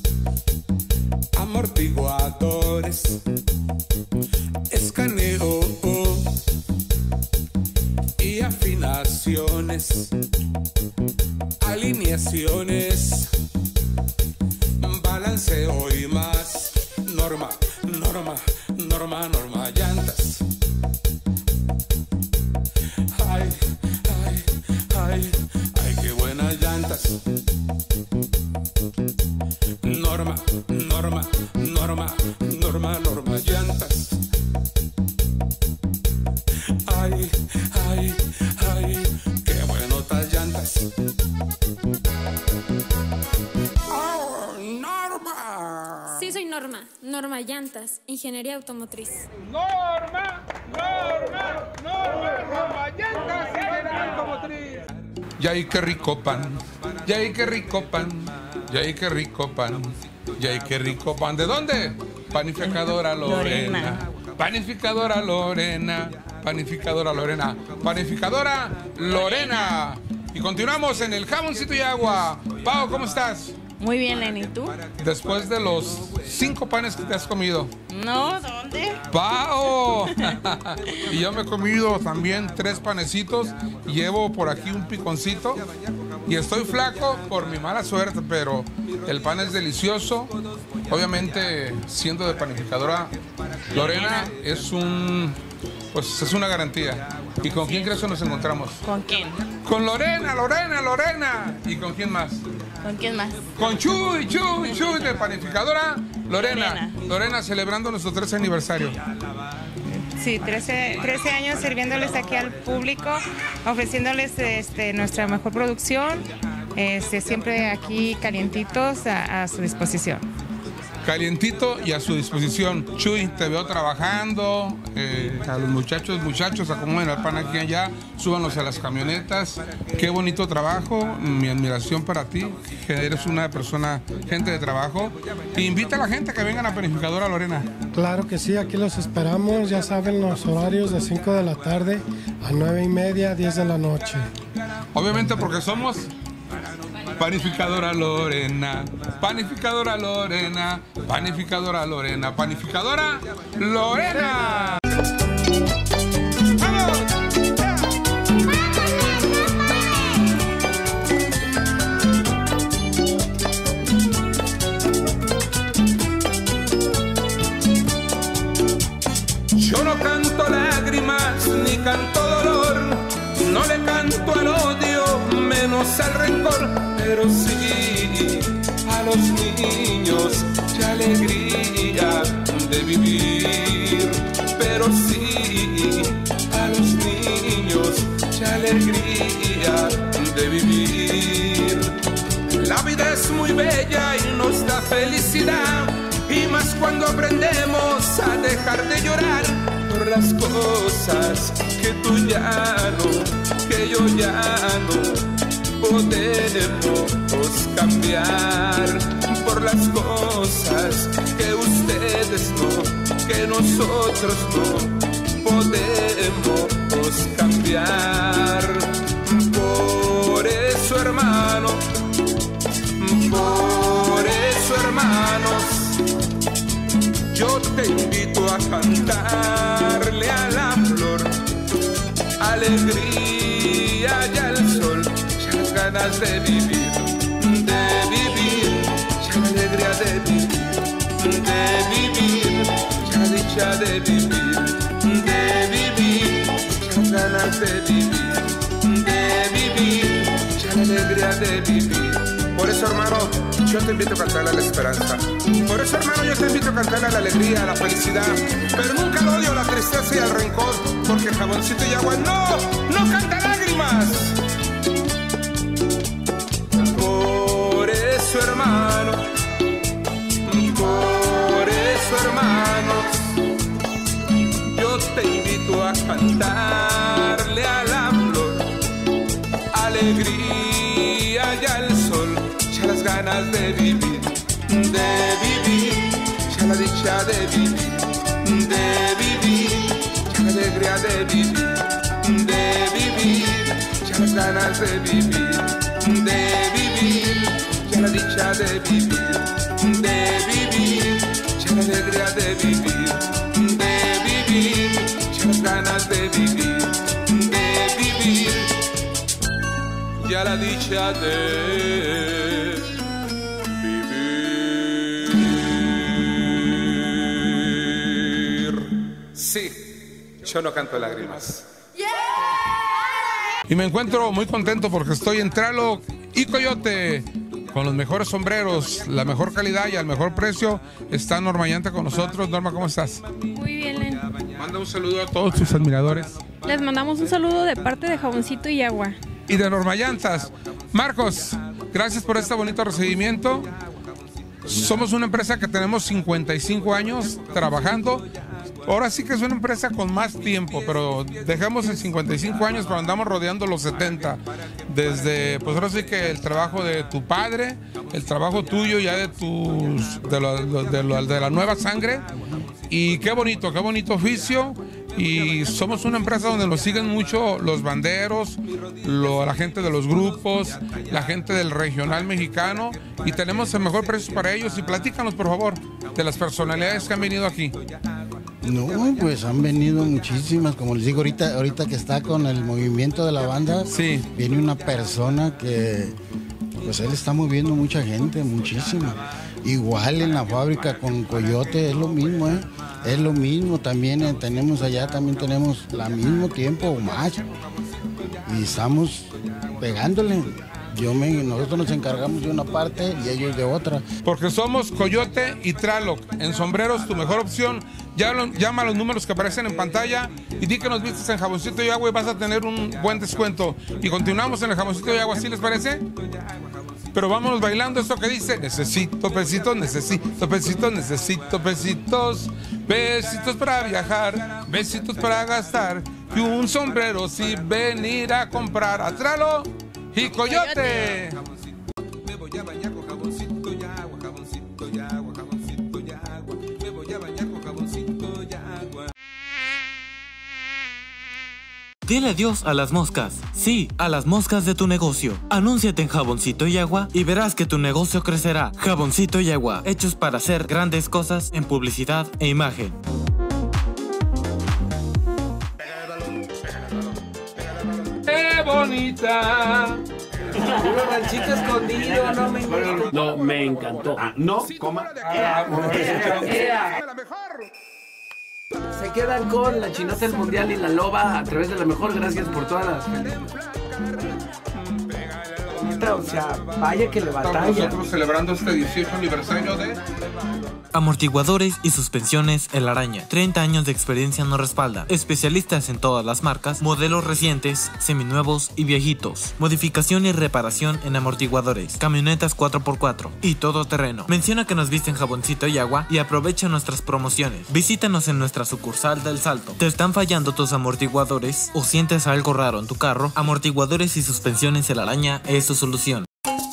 amortiguadores, escaneo y afinaciones, alineaciones, balanceo y más. Norma, norma, norma, norma, llantas. Ay, ay, ay, ay, qué buenas llantas. Norma, norma, norma, norma, norma, llantas. Ay, ay, ay, qué buenotas llantas. Oh, Norma. Sí, soy Norma. Norma Llantas, Ingeniería Automotriz. Norma, Norma, Norma, Norma Llantas, Ingeniería Automotriz. Yay, qué rico pan. Yay, qué rico pan. Yay, qué rico pan. Yay, qué rico pan. ¿De dónde? Panificadora Lorena. Panificadora Lorena. Panificadora Lorena. Panificadora Lorena. Y continuamos en el jamoncito y agua. Pau, ¿cómo estás? Muy bien, Lenny, ¿y tú? Después de los cinco panes que te has comido. No, ¿dónde? ¡Pau! Y yo me he comido también tres panecitos. Llevo por aquí un piconcito. Y estoy flaco por mi mala suerte, pero el pan es delicioso. Obviamente, siendo de panificadora Lorena, es un... Pues es una garantía. ¿Y con quién crees que nos encontramos? ¿Con quién? Con Lorena, Lorena, Lorena. ¿Y con quién más? ¿Con quién más? Con Chuy, Chuy, Chuy, de panificadora Lorena. Lorena, Lorena celebrando nuestro trece aniversario. Sí, trece, trece años sirviéndoles aquí al público, ofreciéndoles este, nuestra mejor producción, este, siempre aquí calientitos a, a su disposición. Calientito y a su disposición. Chuy, te veo trabajando. Eh, a los muchachos, muchachos, acomoden el pan aquí y allá, súbanlos a las camionetas. Qué bonito trabajo. Mi admiración para ti, que eres una persona, gente de trabajo. E invita a la gente a que vengan a Panificadora Lorena. Claro que sí, aquí los esperamos. Ya saben los horarios de cinco de la tarde a nueve y media, diez de la noche. Obviamente porque somos... Panificadora Lorena, Panificadora Lorena, Panificadora Lorena, Panificadora Lorena. ¡Vamos! Yo no canto lágrimas ni canto dolor, no le canto al odio, menos al rencor, pero sí a los niños y alegría de vivir, pero sí a los niños y alegría de vivir. La vida es muy bella y nos da felicidad, y más cuando aprendemos a dejar de llorar por las cosas que tú ya no, que yo ya no podemos cambiar, por las cosas que ustedes no, que nosotros no podemos cambiar. Por eso, hermano, por eso, hermanos, yo te invito a cantarle a la flor alegría y al sol, ya las ganas de vivir, de vivir, ya la alegría de vivir, de vivir, ya la dicha de vivir, de vivir, ya las ganas de vivir, de vivir, ya la alegría de vivir. Por eso, hermano, yo te invito a cantarle a la esperanza. Por eso, hermano, yo te invito a cantarle a la alegría, a la felicidad, pero nunca al odio, a la tristeza y al rencor, porque el jaboncito y agua no, no canta lágrimas. Por eso, hermano, por eso, hermanos, yo te invito a cantarle a la flor alegría y al sol, ya las ganas de vivir, de vivir, ya la dicha de vivir, de vivir, ya la alegría de vivir, de vivir, ya las ganas de vivir, de vivir, ya la dicha de vivir, de vivir, ya la alegría de vivir, de vivir, ya las ganas de vivir, de vivir, ya la dicha de vivir. Sí, yo no canto lágrimas. Y me encuentro muy contento porque estoy en Tlaloc y Coyote con los mejores sombreros, la mejor calidad y al mejor precio. Está Norma Llanta con nosotros. Norma, ¿cómo estás? Muy bien, Len. Manda un saludo a todos tus admiradores. Les mandamos un saludo de parte de Jaboncito y Agua. Y de Norma Llantas. Marcos, gracias por este bonito recibimiento. Somos una empresa que tenemos cincuenta y cinco años trabajando. Ahora sí que es una empresa con más tiempo, pero dejamos en cincuenta y cinco años, pero andamos rodeando los setenta. Desde, pues ahora sí que el trabajo de tu padre, el trabajo tuyo ya de tus, de, lo, de, lo, de la nueva sangre. Y qué bonito, qué bonito oficio. Y somos una empresa donde nos siguen mucho los banderos, lo, la gente de los grupos, la gente del regional mexicano. Y tenemos el mejor precio para ellos. Y platícanos, por favor, de las personalidades que han venido aquí. No, pues han venido muchísimas, como les digo ahorita, ahorita que está con el movimiento de la banda, sí. Viene una persona que, pues él está moviendo mucha gente, muchísima. Igual en la fábrica con Coyote es lo mismo, ¿eh? Es lo mismo, también eh, tenemos allá, también tenemos al mismo tiempo o más. Y estamos pegándole. Yo me, nosotros nos encargamos de una parte y ellos de otra. Porque somos Coyote y Tlaloc. En sombreros, tu mejor opción. Ya lo, llama a los números que aparecen en pantalla y di que nos vistes en Jaboncito y Agua y vas a tener un buen descuento. Y continuamos en el Jaboncito y Agua, ¿sí les parece? Pero vámonos bailando esto que dice: necesito besitos, necesito besitos, necesito besitos, besitos para viajar, besitos para gastar, y un sombrero si venir a comprar. A Tlaloc y Coyote. Me voy a bañar con jaboncito y agua, jaboncito y agua, jaboncito y agua. Me voy a bañar con jaboncito y agua. Dile adiós a las moscas. Sí, a las moscas de tu negocio. Anúnciate en Jaboncito y Agua y verás que tu negocio crecerá. Jaboncito y Agua, hechos para hacer grandes cosas en publicidad e imagen. ¡Qué bonita! Un ranchito escondido, no me encantó. No, me encantó. Ah, no, coma. Se quedan con la Chinota del Mundial y la Loba a través de la mejor. Gracias por todas las... O sea, vaya que le batalla. Nosotros celebrando este dieciocho aniversario de... Amortiguadores y suspensiones El Araña. treinta años de experiencia nos respalda. Especialistas en todas las marcas, modelos recientes, seminuevos y viejitos. Modificación y reparación en amortiguadores, camionetas cuatro por cuatro y todo terreno. Menciona que nos visten Jaboncito y Agua y aprovecha nuestras promociones. Visítanos en nuestra sucursal del Salto. ¿Te están fallando tus amortiguadores o sientes algo raro en tu carro? Amortiguadores y suspensiones El Araña es su solución.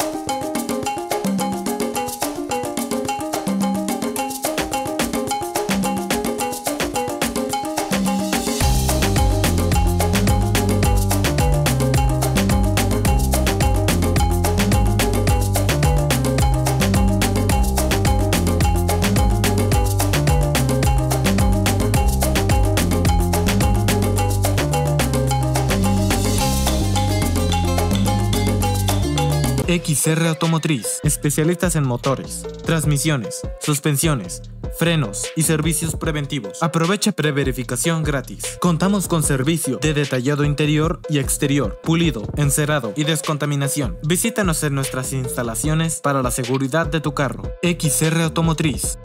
X R Automotriz, especialistas en motores, transmisiones, suspensiones, frenos y servicios preventivos. Aprovecha preverificación gratis. Contamos con servicio de detallado interior y exterior, pulido, encerado y descontaminación. Visítanos en nuestras instalaciones para la seguridad de tu carro. X R Automotriz.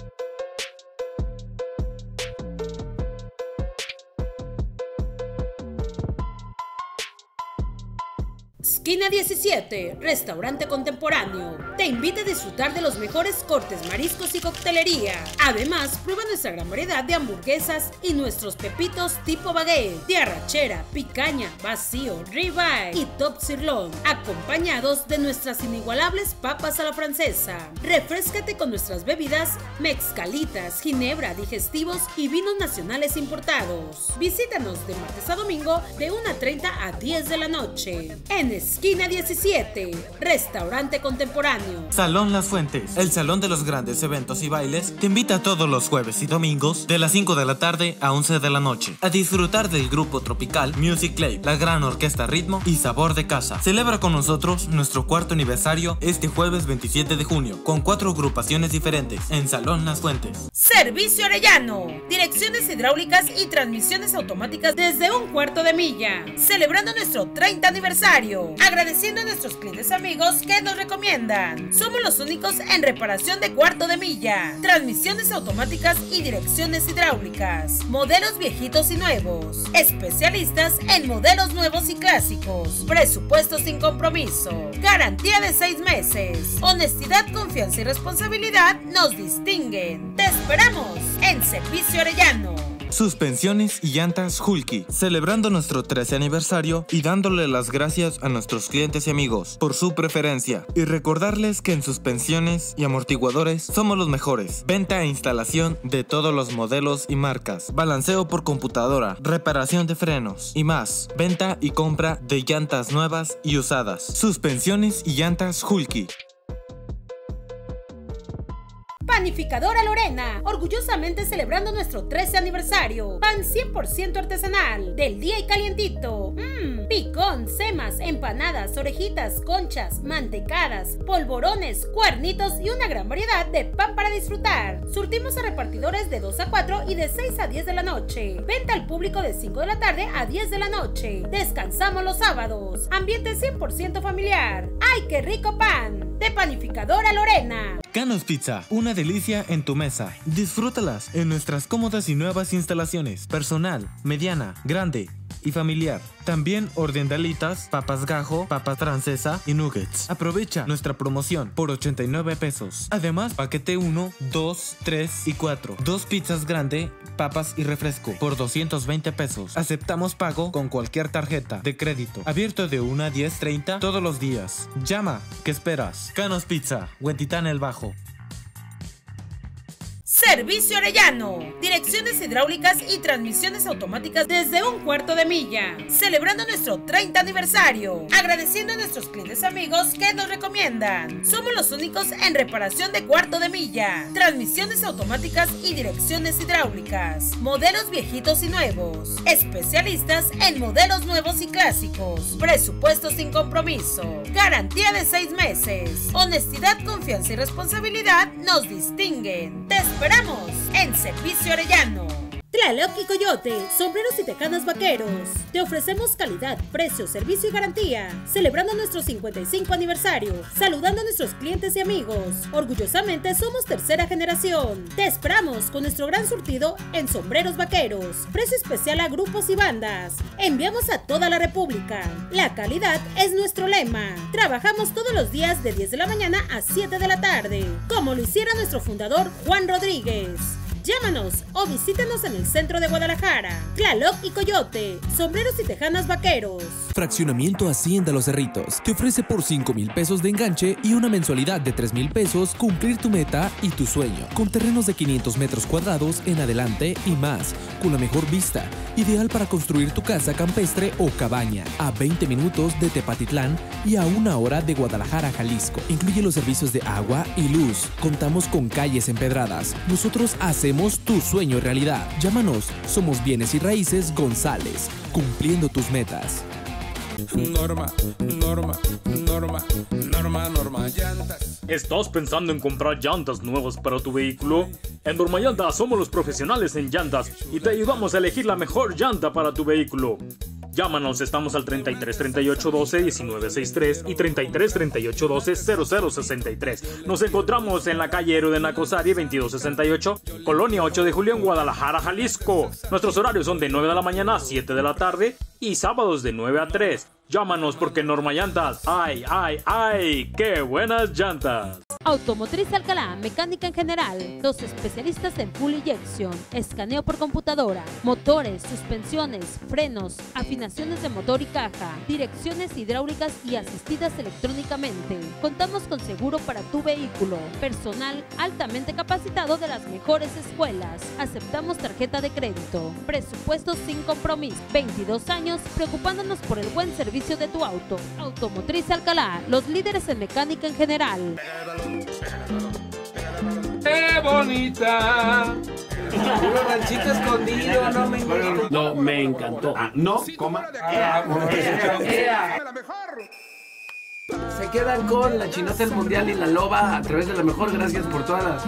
Esquina diecisiete, restaurante contemporáneo, te invita a disfrutar de los mejores cortes mariscos y coctelería. Además, prueba nuestra gran variedad de hamburguesas y nuestros pepitos tipo baguette, de arrachera, picaña, vacío, ribeye y top sirloin, acompañados de nuestras inigualables papas a la francesa. Refréscate con nuestras bebidas mezcalitas, ginebra, digestivos y vinos nacionales importados. Visítanos de martes a domingo de una treinta a diez de la noche. En Esquina diecisiete, restaurante contemporáneo. Salón Las Fuentes, el salón de los grandes eventos y bailes, te invita todos los jueves y domingos de las cinco de la tarde a once de la noche a disfrutar del grupo tropical Music Club, la gran orquesta Ritmo y Sabor de Casa. Celebra con nosotros nuestro cuarto aniversario este jueves veintisiete de junio con cuatro agrupaciones diferentes en Salón Las Fuentes. Servicio Arellano, direcciones hidráulicas y transmisiones automáticas desde un cuarto de milla, celebrando nuestro treinta aniversario. Agradeciendo a nuestros clientes amigos que nos recomiendan. Somos los únicos en reparación de cuarto de milla, transmisiones automáticas y direcciones hidráulicas, modelos viejitos y nuevos, especialistas en modelos nuevos y clásicos, presupuesto sin compromiso, garantía de seis meses, honestidad, confianza y responsabilidad nos distinguen. Te esperamos en Servicio Arellano. Suspensiones y llantas Hulky, celebrando nuestro trece aniversario y dándole las gracias a nuestros clientes y amigos por su preferencia, y recordarles que en suspensiones y amortiguadores somos los mejores. Venta e instalación de todos los modelos y marcas, balanceo por computadora, reparación de frenos y más. Venta y compra de llantas nuevas y usadas. Suspensiones y llantas Hulky. Panificadora Lorena, orgullosamente celebrando nuestro trece aniversario. Pan cien por ciento artesanal, del día y calientito. Mmm, picón, semas, empanadas, orejitas, conchas, mantecadas, polvorones, cuernitos y una gran variedad de pan para disfrutar. Surtimos a repartidores de dos a cuatro y de seis a diez de la noche. Venta al público de cinco de la tarde a diez de la noche. Descansamos los sábados. Ambiente cien por ciento familiar. ¡Ay, qué rico pan! De Panificadora Lorena. Canos Pizza, una delicia en tu mesa. Disfrútalas en nuestras cómodas y nuevas instalaciones. Personal, mediana, grande y familiar. También orden de alitas, papas gajo, papas francesa y nuggets. Aprovecha nuestra promoción por ochenta y nueve pesos. Además, paquete uno, dos, tres y cuatro. Dos pizzas grande, papas y refresco por doscientos veinte pesos. Aceptamos pago con cualquier tarjeta de crédito. Abierto de una a diez treinta todos los días. Llama, ¿qué esperas? Canos Pizza, Huentitán El Bajo. Servicio Arellano, direcciones hidráulicas y transmisiones automáticas desde un cuarto de milla, celebrando nuestro treinta aniversario, agradeciendo a nuestros clientes amigos que nos recomiendan. Somos los únicos en reparación de cuarto de milla, transmisiones automáticas y direcciones hidráulicas, modelos viejitos y nuevos, especialistas en modelos nuevos y clásicos, presupuesto sin compromiso, garantía de seis meses, honestidad, confianza y responsabilidad nos distinguen. Te esperamos en Servicio Arellano. Tlaloc y Coyote, sombreros y tejanos vaqueros. Te ofrecemos calidad, precio, servicio y garantía. Celebrando nuestro cincuenta y cinco aniversario, saludando a nuestros clientes y amigos. Orgullosamente somos tercera generación. Te esperamos con nuestro gran surtido en sombreros vaqueros. Precio especial a grupos y bandas. Enviamos a toda la República. La calidad es nuestro lema. Trabajamos todos los días de diez de la mañana a siete de la tarde, como lo hiciera nuestro fundador Juan Rodríguez. Llámanos o visítanos en el centro de Guadalajara. Tlaloc y Coyote, sombreros y tejanas vaqueros. Fraccionamiento Hacienda Los Cerritos te ofrece por cinco mil pesos de enganche y una mensualidad de tres mil pesos cumplir tu meta y tu sueño. Con terrenos de quinientos metros cuadrados en adelante y más, con la mejor vista, ideal para construir tu casa campestre o cabaña. A veinte minutos de Tepatitlán y a una hora de Guadalajara, Jalisco. Incluye los servicios de agua y luz. Contamos con calles empedradas. Nosotros hacemos tu sueño realidad. Llámanos, somos Bienes y Raíces González, cumpliendo tus metas. Norma, Norma, Norma, Norma, Norma Llantas. ¿Estás pensando en comprar llantas nuevas para tu vehículo? En Norma Llantas somos los profesionales en llantas y te ayudamos a elegir la mejor llanta para tu vehículo. Llámanos, estamos al treinta y tres, treinta y ocho, doce, diecinueve sesenta y tres y treinta y tres, treinta y ocho, doce, cero cero sesenta y tres. Nos encontramos en la calle Héroe de Nacosari, veintidós sesenta y ocho, Colonia ocho de julio en Guadalajara, Jalisco. Nuestros horarios son de nueve de la mañana a siete de la tarde y sábados de nueve a tres. Llámanos porque en Norma Llantas, ¡ay, ay, ay! ¡Qué buenas llantas! Automotriz Alcalá, mecánica en general, los especialistas en full injection, escaneo por computadora, motores, suspensiones, frenos, afinaciones de motor y caja, direcciones hidráulicas y asistidas electrónicamente. Contamos con seguro para tu vehículo, personal altamente capacitado de las mejores escuelas. Aceptamos tarjeta de crédito, presupuestos sin compromiso, veintidós años preocupándonos por el buen servicio de tu auto. Automotriz Alcalá, los líderes en mecánica en general. ¡Qué bonita! Puro ranchito escondido, no me encantó. No, me encantó. Ah, no, coma. Ea, ea. Se quedan con la Chinota del Mundial y la Loba a través de la mejor. Gracias por todas las...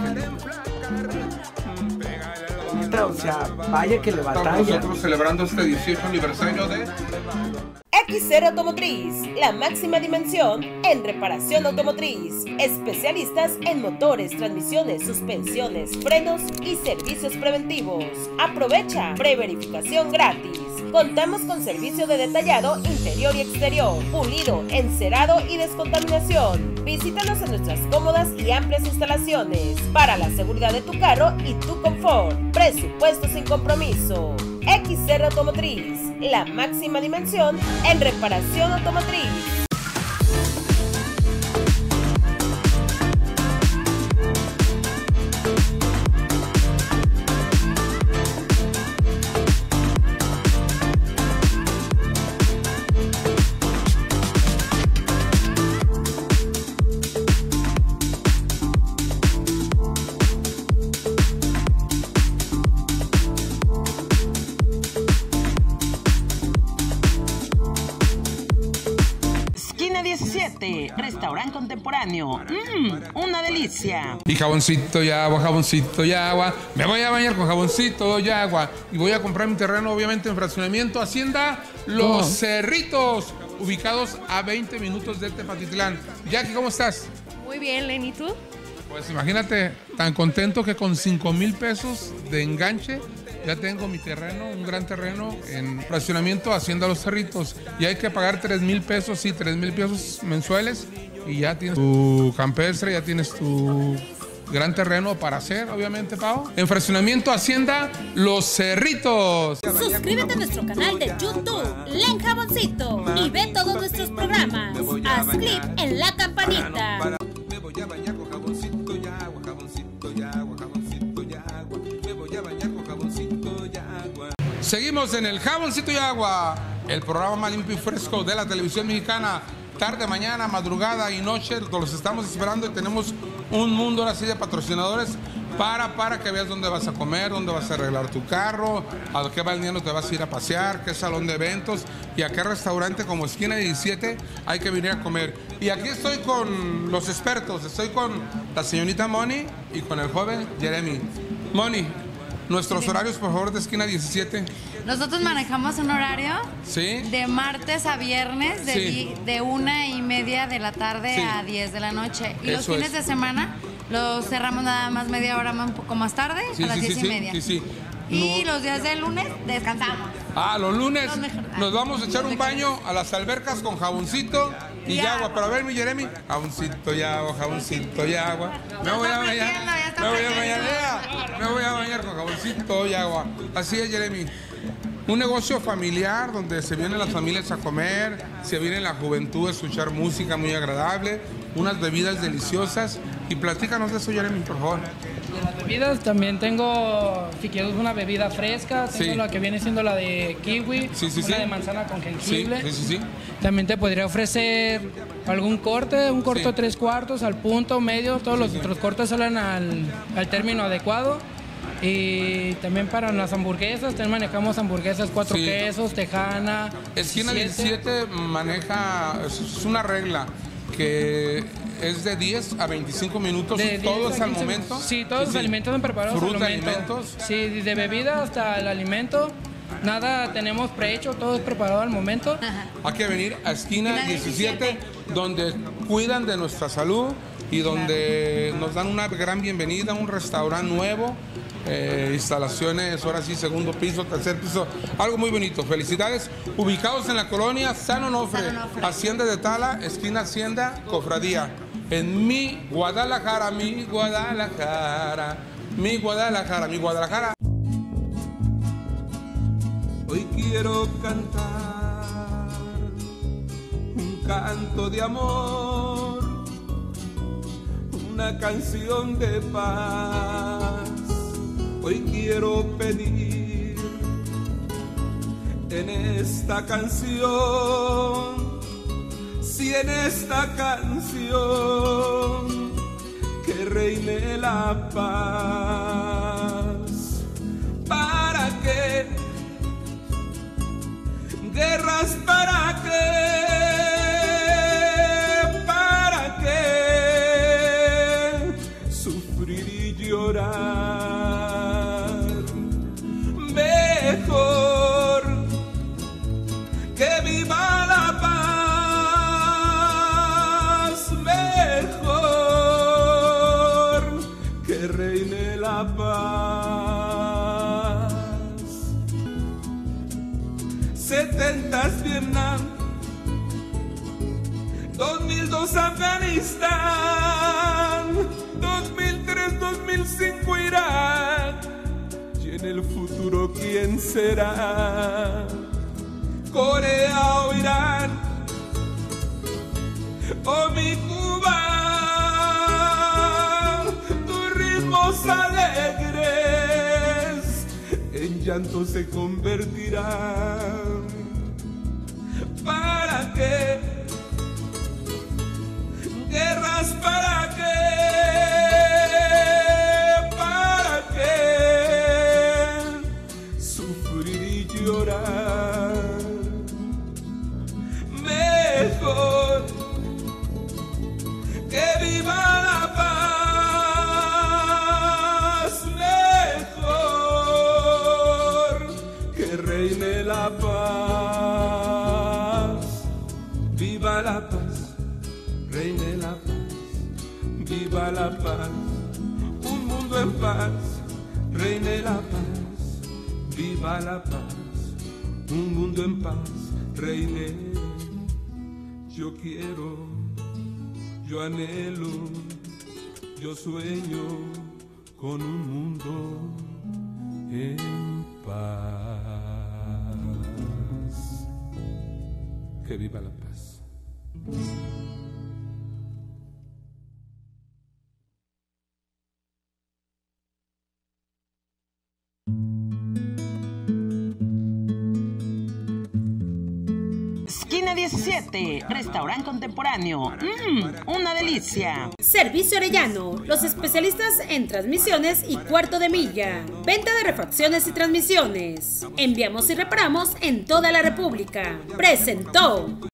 O sea, vaya que le batalla. Estamos nosotros celebrando este dieciocho aniversario de... X cero Automotriz, la máxima dimensión en reparación automotriz. Especialistas en motores, transmisiones, suspensiones, frenos y servicios preventivos. Aprovecha preverificación gratis. Contamos con servicio de detallado interior y exterior, pulido, encerado y descontaminación. Visítanos en nuestras cómodas y amplias instalaciones para la seguridad de tu carro y tu confort. Presupuesto sin compromiso. X cero Automotriz, la máxima dimensión en reparación automotriz. Restaurante contemporáneo. Mmm, una delicia. Y jaboncito y agua, jaboncito y agua. Me voy a bañar con jaboncito y agua. Y voy a comprar mi terreno, obviamente, en fraccionamiento Hacienda Los oh. Cerritos, ubicados a veinte minutos de Tepatitlán. Jackie, ¿cómo estás? Muy bien, Len, ¿y tú? Pues imagínate, tan contento que con cinco mil pesos de enganche ya tengo mi terreno, un gran terreno en fraccionamiento Hacienda Los Cerritos. Y hay que pagar tres mil pesos, sí, tres mil pesos mensuales. Y ya tienes tu campestre, ya tienes tu gran terreno para hacer, obviamente, Pau. En fraccionamiento Hacienda Los Cerritos. Suscríbete a nuestro canal de YouTube, Len Jaboncito, y ve todos nuestros programas. Haz clic en la campanita. Me voy a bañar con jaboncito y agua, jaboncito y agua, jaboncito y agua. Me voy a bañar con jaboncito y agua. Seguimos en el Jaboncito y Agua, el programa más limpio y fresco de la televisión mexicana. Tarde, mañana, madrugada y noche, los estamos esperando y tenemos un mundo ahora sí de patrocinadores para, para que veas dónde vas a comer, dónde vas a arreglar tu carro, a qué balneario te vas a ir a pasear, qué salón de eventos y a qué restaurante como Esquina diecisiete hay que venir a comer. Y aquí estoy con los expertos, estoy con la señorita Moni y con el joven Jeremy. Moni, nuestros horarios, por favor, de Esquina diecisiete. Nosotros manejamos un horario ¿Sí? de martes a viernes de, Sí. de una y media de la tarde Sí. a diez de la noche. Y Eso los fines es. de semana los cerramos nada más media hora un poco más tarde, Sí, a las sí, diez sí, y sí, media. sí, sí. Y No- los días del lunes descansamos. Ah, los lunes Los mejor- nos vamos a echar un baño a las albercas con jaboncito y, Y agua. agua. Pero a ver, mi Jeremy, jaboncito y agua, jaboncito y agua. Me voy a bañar, me voy a bañar, ya. me voy a bañar con jaboncito y agua. Así es, Jeremy. Un negocio familiar donde se vienen las familias a comer, se viene la juventud a escuchar música muy agradable, unas bebidas deliciosas. Y platícanos de eso, Jeremy, por favor. De las bebidas también tengo, si quieres una bebida fresca, tengo Sí. la que viene siendo la de kiwi, Sí, sí, una sí. de manzana con jengibre. Sí, sí, sí, sí. También te podría ofrecer algún corte, un corto Sí. tres cuartos, al punto, medio, todos los otros cortes salen al, al término adecuado. Y también para las hamburguesas, también manejamos hamburguesas, cuatro Sí. quesos, tejana. Esquina diecisiete. diecisiete maneja, es es una regla que es de diez a veinticinco minutos, De todos diez a al quince momento. Sí, todos Sí, los sí. alimentos son preparados al Fruta, momento. alimentos. Sí, de bebida hasta el alimento. Nada tenemos prehecho, todo es preparado al momento. Hay que venir a esquina Esquina diecisiete, donde cuidan de nuestra salud, y donde nos dan una gran bienvenida, un restaurante nuevo, eh, instalaciones, ahora sí, segundo piso, tercer piso, algo muy bonito. Felicidades, ubicados en la colonia San Onofre, Hacienda de Tala, esquina Hacienda, Cofradía, en mi Guadalajara, mi Guadalajara, mi Guadalajara, mi Guadalajara. Hoy quiero cantar un canto de amor, una canción de paz. Hoy quiero pedir en esta canción, si en esta canción, que reine la paz. ¿Para qué? Guerras, ¿para qué? ¿Para qué? Sufrir y llorar. Mejor que viva la paz. Mejor que reine la paz. Setentas Vietnam, dos mil dos Afganistán, dos mil tres, dos mil cinco Irak, y en el futuro ¿quién será? Corea o Irán, o mi Cuba, tus ritmos alegres en llanto se convertirán. ¿Para qué? Guerras, ¿para qué? ¿Para qué? Sufrir y llorar. Mejor que viva la paz. Mejor que reine la paz. Viva la paz, reine la paz. Viva la paz, un mundo en paz. Reine la paz, viva la paz, un mundo en paz. Reine, yo quiero, yo anhelo, yo sueño con un mundo en paz. Que viva la paz. Esquina diecisiete, restaurante contemporáneo. Mmm, una delicia. Servicio Arellano, los especialistas en transmisiones y cuarto de milla. Venta de refacciones y transmisiones. Enviamos y reparamos en toda la República. Presentó.